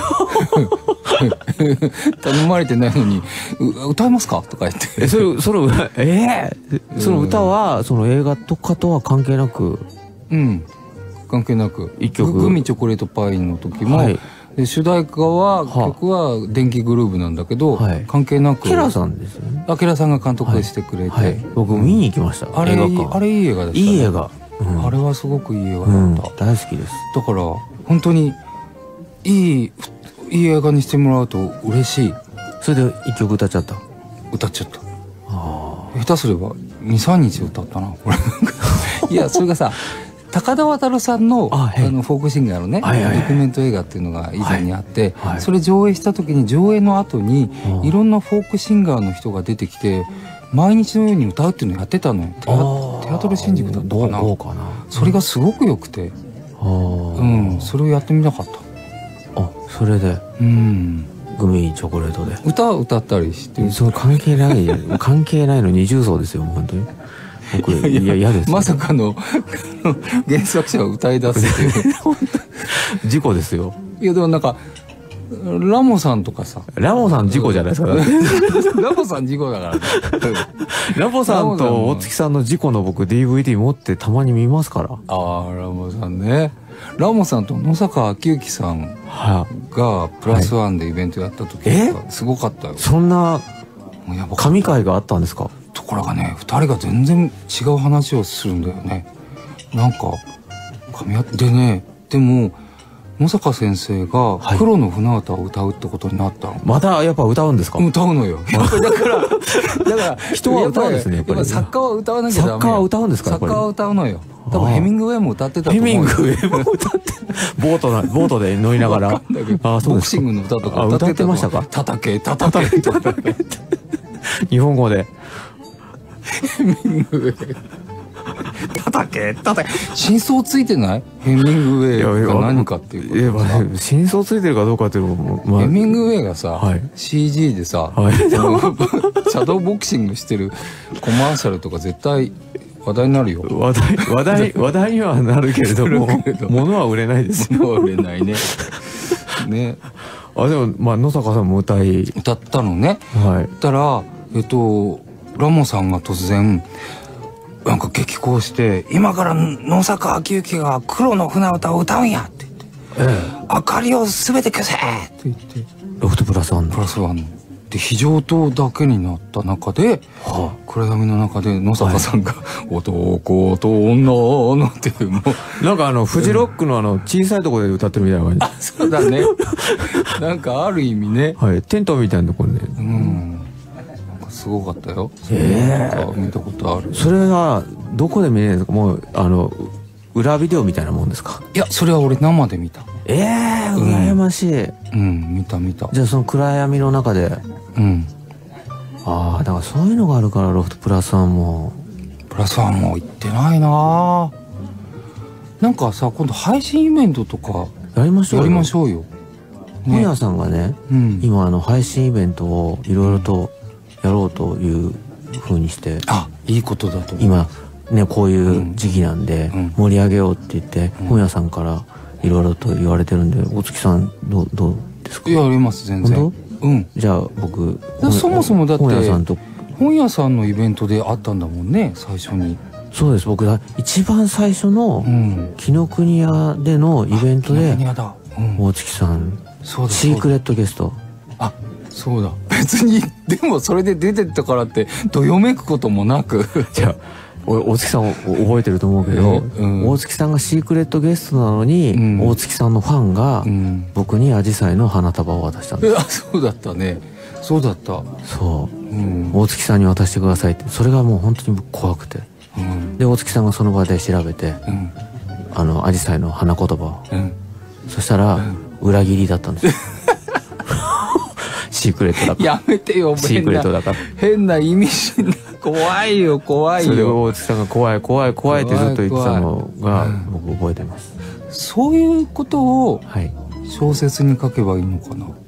頼まれてないのに歌えますかとか言って。 えそれそのえー、その歌はその映画とかとは関係なく。 うん関係なく。 一曲。 グミチョコレートパイの時も。はいで主題歌は曲は電気グルーヴなんだけど、はい、関係なくケラさんですよね。 あケラさんが監督してくれて、はいはい、 僕見に行きました。 あれあれいい映画でした、ね、 いい映画、 うん、あれはすごくいい映画だった、うん、 大好きです。 だから本当にいいいい映画にしてもらうと嬉しい。 それで一曲歌っちゃった。 歌っちゃった。あ下手すればにさんにち歌ったなこれ。いやそれがさ高田渉さんのあのフォークシンガーのねドキュメント映画っていうのが以前にあって、それ上映した時に上映の後にいろんなフォークシンガーの人が出てきて毎日のように歌うっていうのをやってたのよ。テアトル新宿だったかな。それがすごく良くて、うんそれをやってみたかった。 あそれでうんグミチョコレートで歌を歌ったりして。 その関係ない関係ないの二重奏ですよ本当に。僕いや嫌です。 まさかの原作者を歌い出すっていう事故ですよ。 いやでもなんかラモさんとかさ。 ラモさん事故じゃないですか。 ラモさん事故だから。 ラモさんと大月さんの事故の僕 ディーブイディー 持ってたまに見ますから。 ああラモさんね。ラモさんと野坂昭之さんがプラスワンでイベントやった時がすごかったよ。 そんな神回があったんですか。 ところがねふたりが全然違う話をするんだよね。なんか噛み合ってね。でも野坂先生が「黒の船歌」を歌うってことになったの。 またやっぱ歌うんですか。 歌うのよ。だからだから人は歌うんですね。やっぱり作家は歌わなきゃダメ。 作家は歌うんですか。 作家は歌うのよ。多分ヘミングウェイも歌ってたと思う。 ヘミングウェイも歌ってボートなボートで乗りながら。 あボクシングの歌とか歌ってましたか。 叩け叩け叩け。 日本語で。 ヘミングウェイ叩け叩け。真相ついてない？ヘミングウェイが何かっていうことさ。 真相ついてるかどうかっていうのも、まあ、 ヘミングウェイがさ、はい、シージー でさ、はい、シャドーボクシングしてるコマーシャルとか絶対話題になるよ。 話題話題話題にはなるけれども物は売れないですよ。 物は売れないね。ね。 あでもまあ野坂さんも歌い歌ったのね。 はい。 たらえっとラモさんが突然なんか激高して「今から野坂昭之が黒の船歌を歌うんや」って言って「ええ、明かりを全て消せ!」って言ってロフトプラスワンプラスワンで非常灯だけになった中で、はあ、暗闇の中で野坂さんが「男と女の」っていうもうなんかあのフジロックのあの小さいところで歌ってるみたいな感じ。 あそうだね。なんかある意味ね、 はい、テントみたいなところで、 うん、なんかすごかったよ。ええー、見たことある。 それがどこで見れるんですか。もうあの裏ビデオみたいなもんですか。 いやそれは俺生で見た。 ええー、羨ましい。 うん、うん、見た見た。 じゃあその暗闇の中で、 うん、 ああだからそういうのがあるからロフトプラスワンもプラスワンも行ってないな。なんかさ今度配信イベントとかやりましょうよ。 やりましょうよ。 本屋さんがね、今あの配信イベントをいろいろとやろうという風にして、 あ、いいことだと思う。 今ねこういう時期なんで盛り上げようって言って本屋さんからいろいろと言われてるんで、大月さんどうどうですか？ やります全然。 本当？うん。じゃあ僕そもそもだって本屋さんと本屋さんのイベントであったんだもんね、最初に。 そうです。僕が一番最初の紀ノ国屋でのイベントで大月さんシークレットゲスト。 あ、そうだ。別にでもそれで出てったからってどよめくこともなく。 じゃあ大月さん覚えてると思うけど、大月さんがシークレットゲストなのに大月さんのファンが僕にアジサイの花束を渡したんです。 あ、そうだったね。そうだった。 そう、大月さんに渡してくださいって。それがもう本当に怖くて、で大月さんがその場で調べて、あのアジサイの花言葉を、そしたら裏切りだったんですよ。シークレットだから。 やめてよ。 シークレットだから。 変な意味深な。怖いよ怖いよ。 それを大月さんが怖い怖い怖いってずっと言ってたのが僕覚えてます。 そういうことを小説に書けばいいのかな。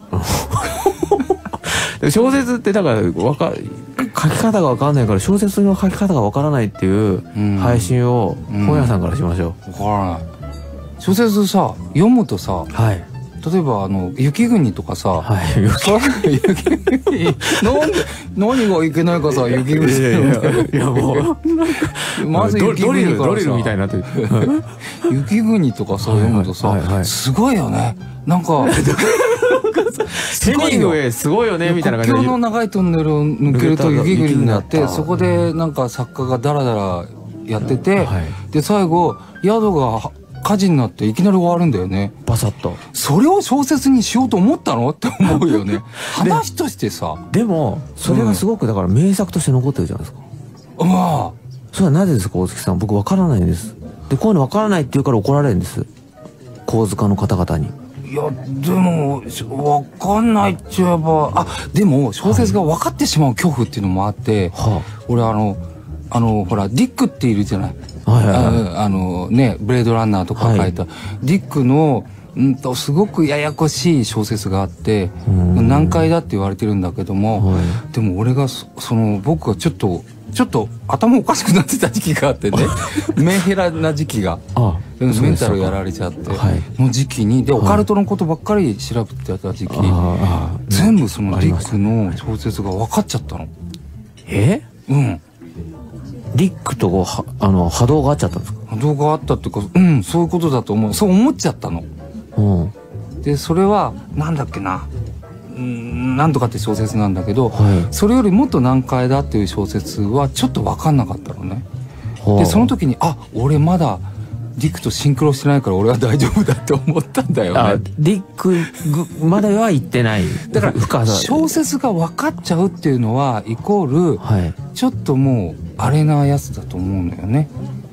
小説ってだからわか書き方が分かんないから小説の書き方が分からないっていう配信を本屋さんからしましょう。 分からない。小説さ読むとさ、はい、例えばあの雪国とかさ、はい、雪国なんで何がいけないかさ、雪国いやもうまず雪国からさドリルみたいになってる雪国とかさ読むとさすごいよね。なんかヘミングウェイすごいよねみたいな感じで、 国境の長いトンネルを抜けると雪国になって、そこでなんか作家がダラダラやってて、で最後宿が火事になっていきなり終わるんだよね。 バサッと。 それを小説にしようと思ったのって思うよね。話としてさ。 でもそれがすごくだから名作として残ってるじゃないですか。 まあそれはなぜですか大月さん。僕わからないんです。でこういうのわからないって言うから怒られるんです、構図家の方々に。 いやでもわかんないっちゃえば、あでも小説が分かってしまう恐怖っていうのもあって、はい、俺あのあのほらディックっているじゃない。あのねブレードランナーとか書いた、はい、ディックのうんとすごくややこしい小説があって、難解だって言われてるんだけども、はい、でも俺が そ, その僕がちょっとちょっと頭おかしくなってた時期があってねメンヘラな時期があメンタルやられちゃっての時期にでオカルトのことばっかり調べてた時期、はい、全部そのディックの小説が分かっちゃったの。 えうんディックとあの波動があっちゃったんですか？ 波動があったっていうか、うんそういうことだと思う。そう思っちゃったの。うん、でそれはなんだっけな、うんなんとかって小説なんだけど、はい、それよりもっと難解だっていう小説はちょっと分かんなかったのね。でその時にあ俺まだディックとシンクロしてないから俺は大丈夫だって思ったんだよね。あディックまでは言ってない。 だから小説が分かっちゃうっていうのはイコール、はい、ちょっともうあれなやつだと思うのよね。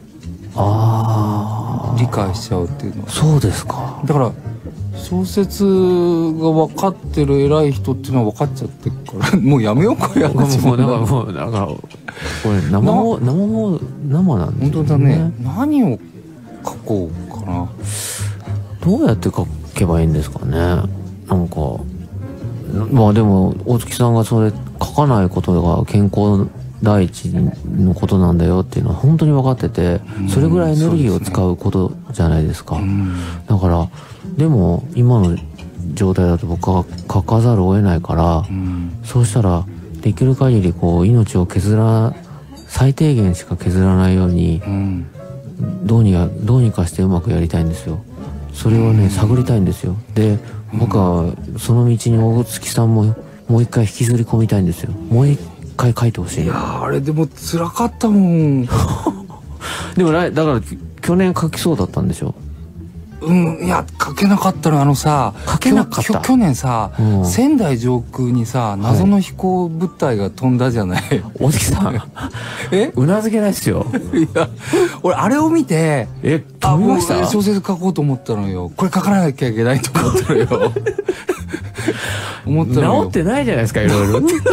ああ理解しちゃうっていうのは。 そうですか。 だから小説が分かってる偉い人っていうのは分かっちゃってるからもうやめようかやもうだからもうだからこれ生も生も生なんですね。 本当だね。何を書こうかな。 どうやって書けばいいんですかね。なんかまあでも大月さんがそれ書かないことが健康第一のことなんだよっていうのは本当に分かってて、それぐらいエネルギーを使うことじゃないですか。だからでも今の状態だと僕は書かざるを得ないから、そうしたらできる限りこう命を削ら最低限しか削らないように、どうにかどうにかしてうまくやりたいんですよ。それをね探りたいんですよ。で僕はその道に大月さんももう一回引きずり込みたいんですよ。もう一回書いてほしい。 いやあれでも辛かったもんでもだから去年書きそうだったんでしょ。 うんいや書けなかったの。あのさ書けなかった去年さ、うん、仙台上空にさ謎の飛行物体が飛んだじゃない、はい、 大月さんえうなずけないっすよ。 いや俺あれを見てえ飛びました。 小説書こうと思ったのよ。これ書かなきゃいけないと思ったのよ思ったのよ。 治ってないじゃないですかいろいろ治って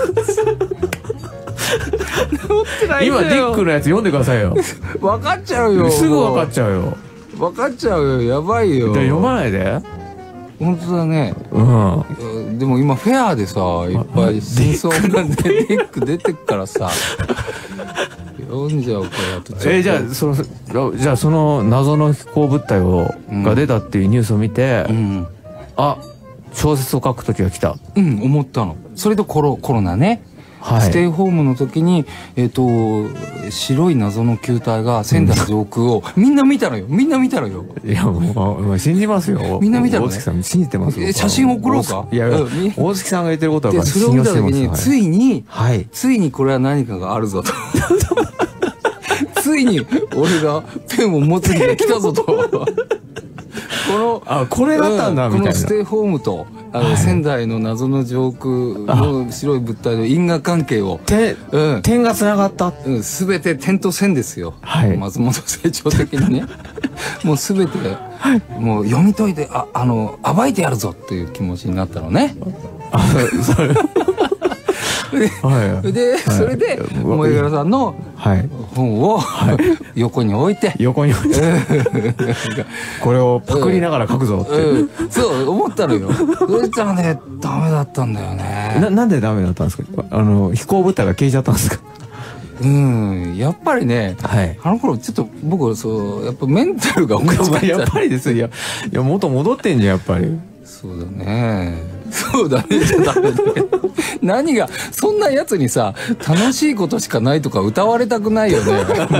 ない今ディックのやつ読んでくださいよ。 分かっちゃうよ。 すぐ分かっちゃうよ。 分かっちゃうよ。やばいよ。 読まないで。 本当だね。 うん。 でも今フェアでさ、いっぱい真相がね、デック出てっからさ。読んじゃうからと。 えー、じゃあそのじゃあその謎の飛行物体を、うん、が出たっていうニュースを見て、うん、あ、小説を書く時が来た。 うん、思ったの。それとコロコロナね。はい、ステイホームの時に、えっと、白い謎の球体が仙台上空を、みんな見たのよ。みんな見たのよ。 いや、もう、信じますよ。 みんな見たのね。 大月さん信じてますよ。 写真送ろうか。 いや、大月さんが言ってることは信用してます。それを見た時に、ついに、 はい、 ついにこれは何かがあるぞと。ついに、俺がペンを持つ日が来たぞと。この、 あ、これだったんだ、みたいな。 このステイホームと、あの、はい、仙台の謎の上空の白い物体の因果関係を。 点、うん、点が繋がった。 うん、すべて点と線ですよ。 はい。 松本清張的にね。もうすべて、もう読み解いて、あ、あの、暴いてやるぞっていう気持ちになったのね。 あ、それ。 はい、で、それで萌柄さんの本を横に置いて横に置いてこれをパクりながら書くぞって、 うん、そう思ったのよ。そしたらね、ダメだったんだよね。 な、なんでダメだったんですか。あの飛行物体が消えちゃったんですか。 うん、やっぱりね、はい、あの頃ちょっと僕そうやっぱメンタルがおかしかった。 やっぱりですよ。いや、いや元戻ってんじゃんやっぱり。 そうだね。そうだねじゃダメだけど。何がそんなやつにさ、楽しいことしかないとか歌われたくないよね。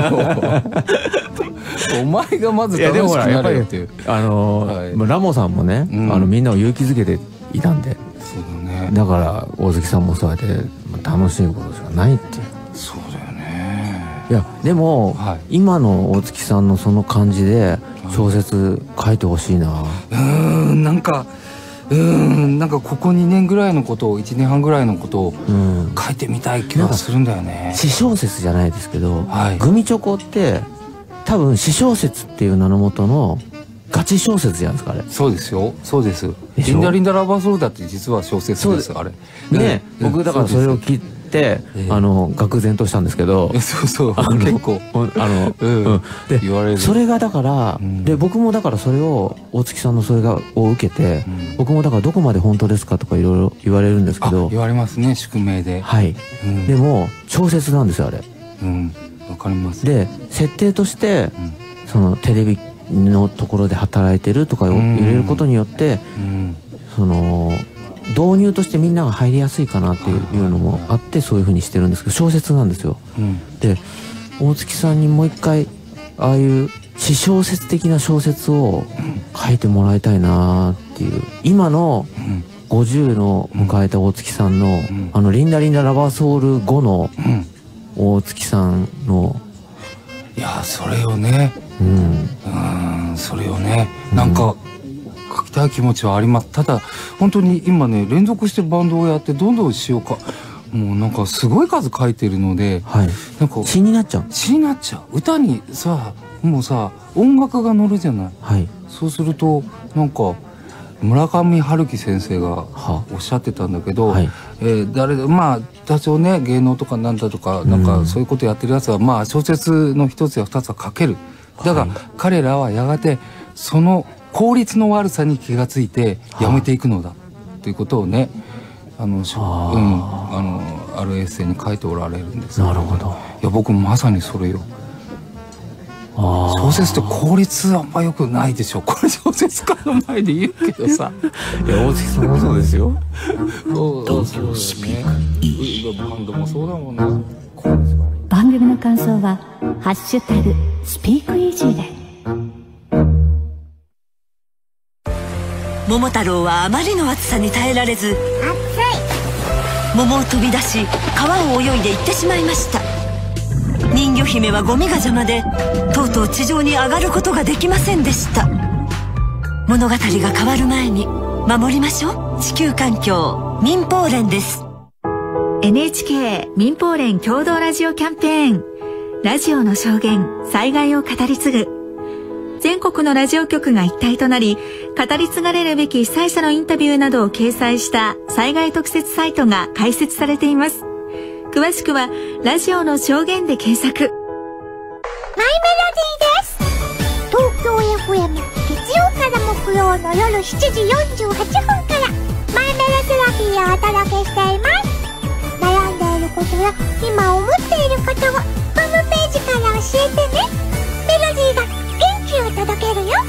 お前がまず楽しくなれよっていう。 あのーはい、ラモさんもね、うん、あのみんなを勇気づけていたんで。 そうだね。 だから大月さんもそうやって楽しいことしかないっていう。 そうだよね。 いやでも、はい、今の大月さんのその感じで小説書いてほしいな。 うーん、なんか。うーん、なんかここにねんぐらいのことをいちねんはんぐらいのことを書いてみたい気がするんだよね。 私小説じゃないですけど、はい、グミチョコって多分私小説っていう名のもとのガチ小説じゃないですかあれ。 そうですよ、そうです。リンダリンダラバーソルダって実は小説ですあれね。僕だからそれを聞いてあの愕然としたんですけど、 そうそう結構あので言われる。それがだからで僕もだからそれを大月さんのそれがを受けて僕もだからどこまで本当ですかとかいろいろ言われるんですけど。 言われますね、宿命で。 はい。でも小説なんですよあれ。 うん、わかります。 で設定としてそのテレビのところで働いてるとかを入れることによってその導入としてみんなが入りやすいかなっていうのもあってそういう風にしてるんですけど小説なんですよ。うん、で大月さんにもう一回ああいう私小説的な小説を書いてもらいたいなっていう今のごじゅうの迎えた大月さんの、うん、あのリンダリンダラバーソウル後の大月さんの、 いやそれをね、うん、うんそれをねなんか、うん書きたい気持ちはあります。ただ本当に今ね連続してバンドをやってどんどんしようかもうなんかすごい数書いてるので、 はい、なんか詩になっちゃう詩になっちゃう。歌にさもうさ音楽が乗るじゃない、はい、そうするとなんか村上春樹先生がおっしゃってたんだけど、はい、えー、誰まあ多少ね芸能とかなんだとかなんかそういうことやってるやつは、うん、まあ小説の一つや二つは書ける。だが、はい、彼らはやがてその効率の悪さに気がついてやめていくのだということをねあの、うん、あのあるエッセイに書いておられるんです。 なるほど。 いや僕まさにそれよ。小説って効率あんま良くないでしょ。これ小説家の前で言うけどさいや大月さんもそうですよ。 東京スピークイージーバンドもそうだもんな。 番組の感想はハッシュタグスピークイージーで。 桃太郎はあまりの暑さに耐えられず桃を飛び出し川を泳いで行ってしまいました。人魚姫はゴミが邪魔でとうとう地上に上がることができませんでした。物語が変わる前に守りましょう地球環境民放連です。 エヌエイチケー 民放連共同ラジオキャンペーンラジオの証言災害を語り継ぐ。全国のラジオ局が一体となり語り継がれるべき被災者のインタビューなどを掲載した災害特設サイトが開設されています。詳しくはラジオの証言で検索。 マイメロディーです。東京 エフエム 月曜から木木曜の夜しちじよんじゅうはちふんからマイメロセラピーをお届けしています。悩んでいることや今思っていることをホームページから教えてね。メロディーが元気を届けるよ。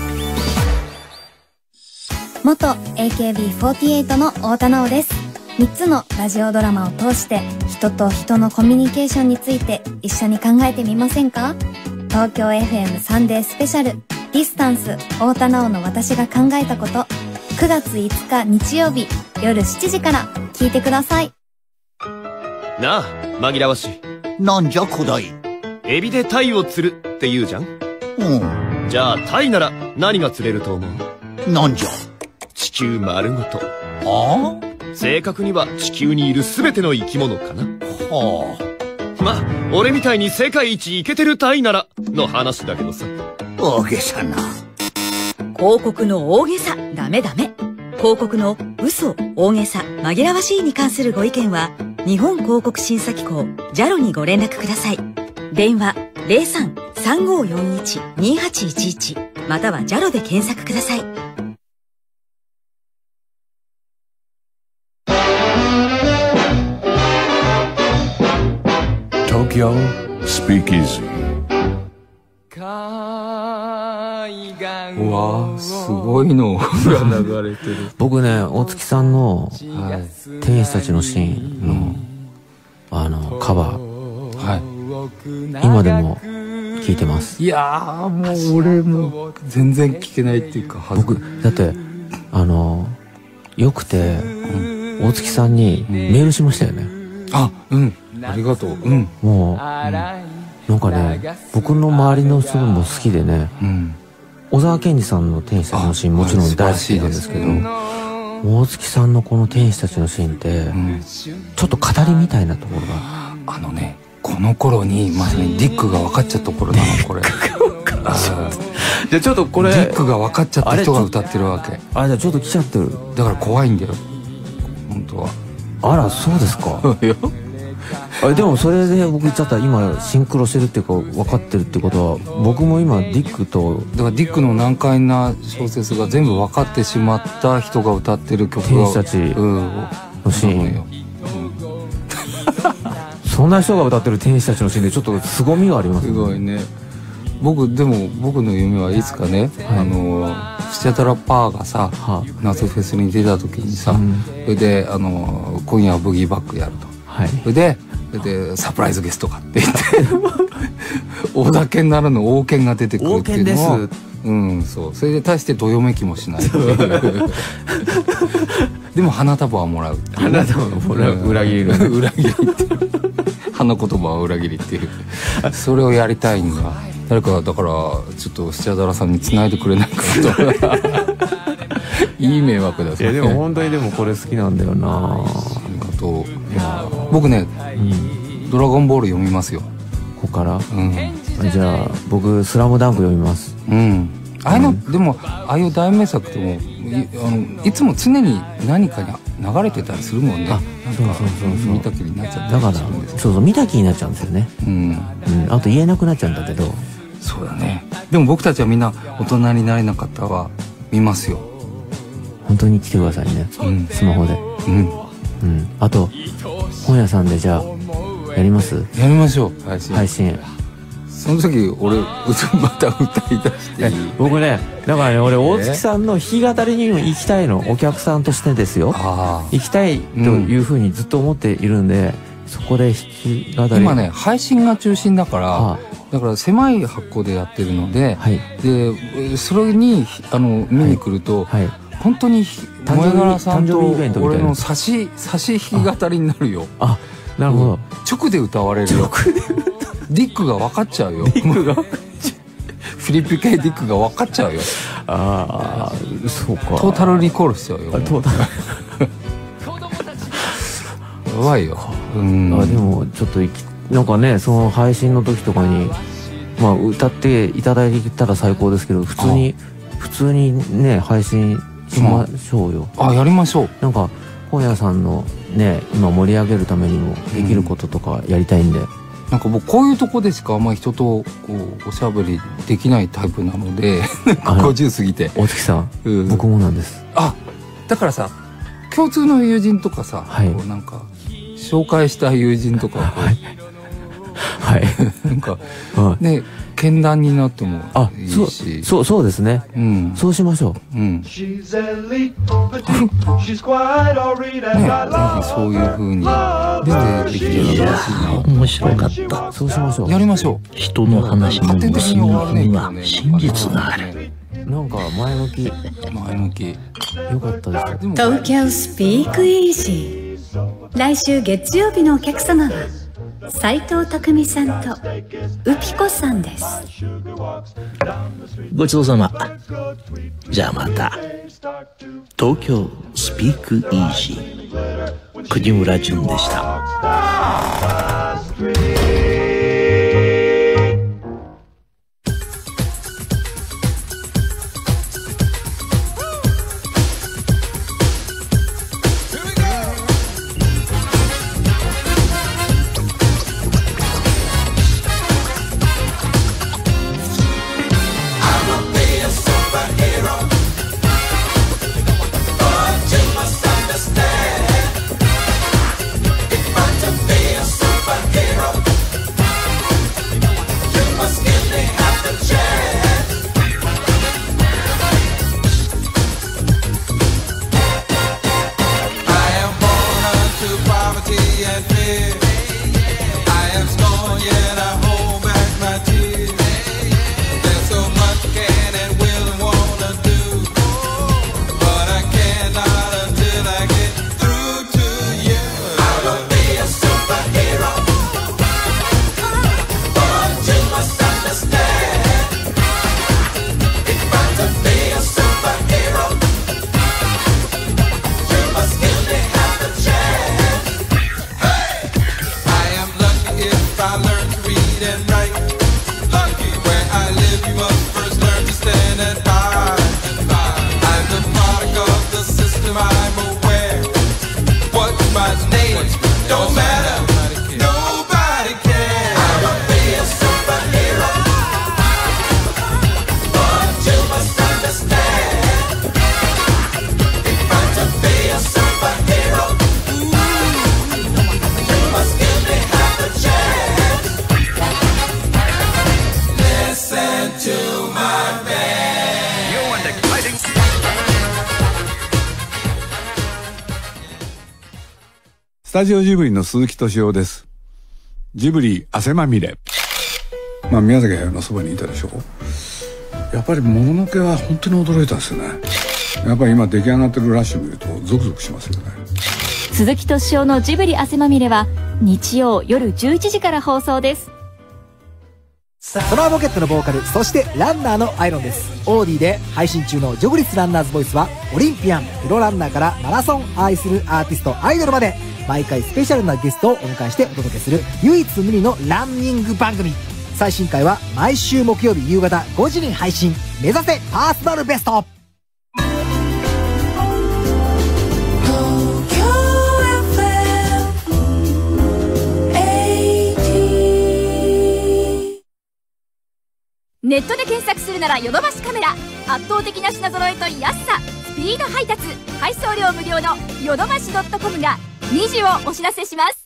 元 エーケービーフォーティーエイト の太田奈緒です。みっつのラジオドラマを通して人と人のコミュニケーションについて一緒に考えてみませんか？東京 エフエム サンデースペシャルディスタンス太田奈緒の私が考えたこと、くがついつか日曜日夜しちじから聞いてください。 なあ、紛らわしい。 なんじゃ古代。 エビで鯛を釣るって言うじゃん。 うん。 じゃあ鯛なら何が釣れると思う？ なんじゃ。 地球丸ごと。 ああ？ 正確には地球にいる全ての生き物かな。 はあ。ま、俺みたいに世界一イケてる鯛ならの話だけどさ。 大げさな。 広告の大げさ、ダメダメ。広告の嘘、大げさ、紛らわしいに関するご意見は日本広告審査機構 ジャル にご連絡ください。電話 ゼロさん さんごよんいち にはちいちいち または ジャル で検索ください。 Tokyo Speakeasy。 うわ、すごいのが流れてる。 僕ね、大月さんの天使たちのシーンのあのカバー、はい、今でも聴いてます。 いやー、もう俺も全然聴けないっていうか、 僕だってあのよくて、うん、大月さんにメールしましたよね。 あ、うん、ありがとう。うん、 もう、うん、なんかね、僕の周りの人も好きでね、うん、小沢健二さんの天使たちのシーンもちろん大好きなんですけど、大月さんのこの天使たちのシーンって、うん、ちょっと語りみたいなところが、 あのね、この頃にまさにディックが分かっちゃった頃だな、これ。 じゃあちょっとこれディックが分かっちゃった人が歌ってるわけ。 あれ、じゃあちょっと来ちゃってる。 だから怖いんだよ、本当は。 あら、そうですか。あ、でもそれで僕言っちゃったら今シンクロしてるっていうか分かってるってことは、僕も今ディックとだからディックの難解な小説が全部分かってしまった人が歌ってる曲が天使たちのシーン、そんな人が歌ってる天使たちのシーンでちょっと凄みがありますね。 すごいね。僕でも僕の夢はいつかね、はい、あのスチャダラパーがさ、はあ、夏フェスに出た時にさ、うん、それであの今夜はブギーバックやると、はい、それででサプライズゲストかって言って大だけにならぬ王権が出てくるっていうのは、うん、そう、それで大してどよめきもしないでも花束はもらうっていう、ね、 花束もらう、裏切り裏切りっていう花言葉は裏切りっていうそれをやりたいんだ。誰かだからちょっとスチャダラさんに繋いでくれないかといい迷惑だ。 いやでも本当にでもこれ好きなんだよな。 あと僕ね、うん、ドラゴンボール読みますよ、 ここから、うん、じゃあ僕スラムダンク読みます。 うん、ああいうの、うん、でもああいう大名作でも い, あのいつも常に何かに流れてたりするもんね。あ、 そうそうそうそう、 見た気になっちゃっただから、そうそう、見た気になっちゃうんですよね。うん、うん、あと言えなくなっちゃうんだけど。 そうだね。でも僕たちはみんな大人になれなかったは見ますよ。 本当に来てくださいね、うん、スマホで。うん、うん、あと本屋さんでじゃあやります？ やりましょう、配信。 配信。 その時俺また歌い出していい？ 僕ね、だからね、俺大月さんの弾き語りにも行きたいの、お客さんとしてですよ。行きたいというふうにずっと思っているんで、うん、そこで弾き語り。 今ね、配信が中心だから、はあ、だから狭い発行でやってるので、はい、でそれにあの見に来ると、はいはい、本当に萌柄さんと俺の差し差し弾き語りになるよ。 あ、なるほど。 直で歌われるよ。直で歌ディックが分かっちゃうよ。ディックがフィリピ系ディックが分かっちゃうよ。 ああ、そうか。 トータルリコールしちゃうよ。 トータルやばいよ。 うん。あ、でもちょっとなんかね、その配信の時とかにまあ歌っていただいたら最高ですけど、普通に普通にね配信しましょうよ。 あ、やりましょう。 なんか本屋さんのね、今盛り上げるためにもできることとかやりたいんで、 やなんか僕こういうとこでしかあんまり人とこうおしゃべりできないタイプなのでごじゅう過ぎて。 大月さん、うん、僕もなんです。 あ、だからさ、共通の友人とかさ、はい、こうなんか紹介した友人とかこう、はい、はい、なんか、はい、ね、剣談になってもいいし、 そうそうですね、うん、そうしましょう。うん。ね、ぜひそういう風に出てきてるらしいな。 面白かった。 そうしましょう。 やりましょう。 人の話の結びには真実がある。 なんか前向き前向きよかったです。 東京スピークイージー。来週月曜日のお客様は斉藤匠さんとうぴこさんです。 ごちそうさま。じゃあまた。東京スピークイージー、国村淳でした。 スタジオジブリの鈴木敏夫です。ジブリ汗まみれ。まあ宮崎駿のそばにいたでしょ。やっぱりもののけは本当に驚いたんですよね。やっぱり今出来上がってるラッシュ見るとゾクゾクしますよね。 鈴木敏夫のジブリ汗まみれは日曜夜じゅういちじから放送です。 ソナーポケットのボーカル、そしてランナーのアイロンです。オーディで配信中のジョグリスランナーズボイスはオリンピアン、プロランナーからマラソン愛するアーティスト、アイドルまで毎回スペシャルなゲストをお迎えしてお届けする唯一無二のランニング番組。最新回は毎週木曜日夕方ごじに配信。目指せパーソナルベスト。 ネットで検索するならヨドバシカメラ。圧倒的な品揃えと安さ、スピード配達、配送料無料のヨドバシ .com がにじをお知らせします。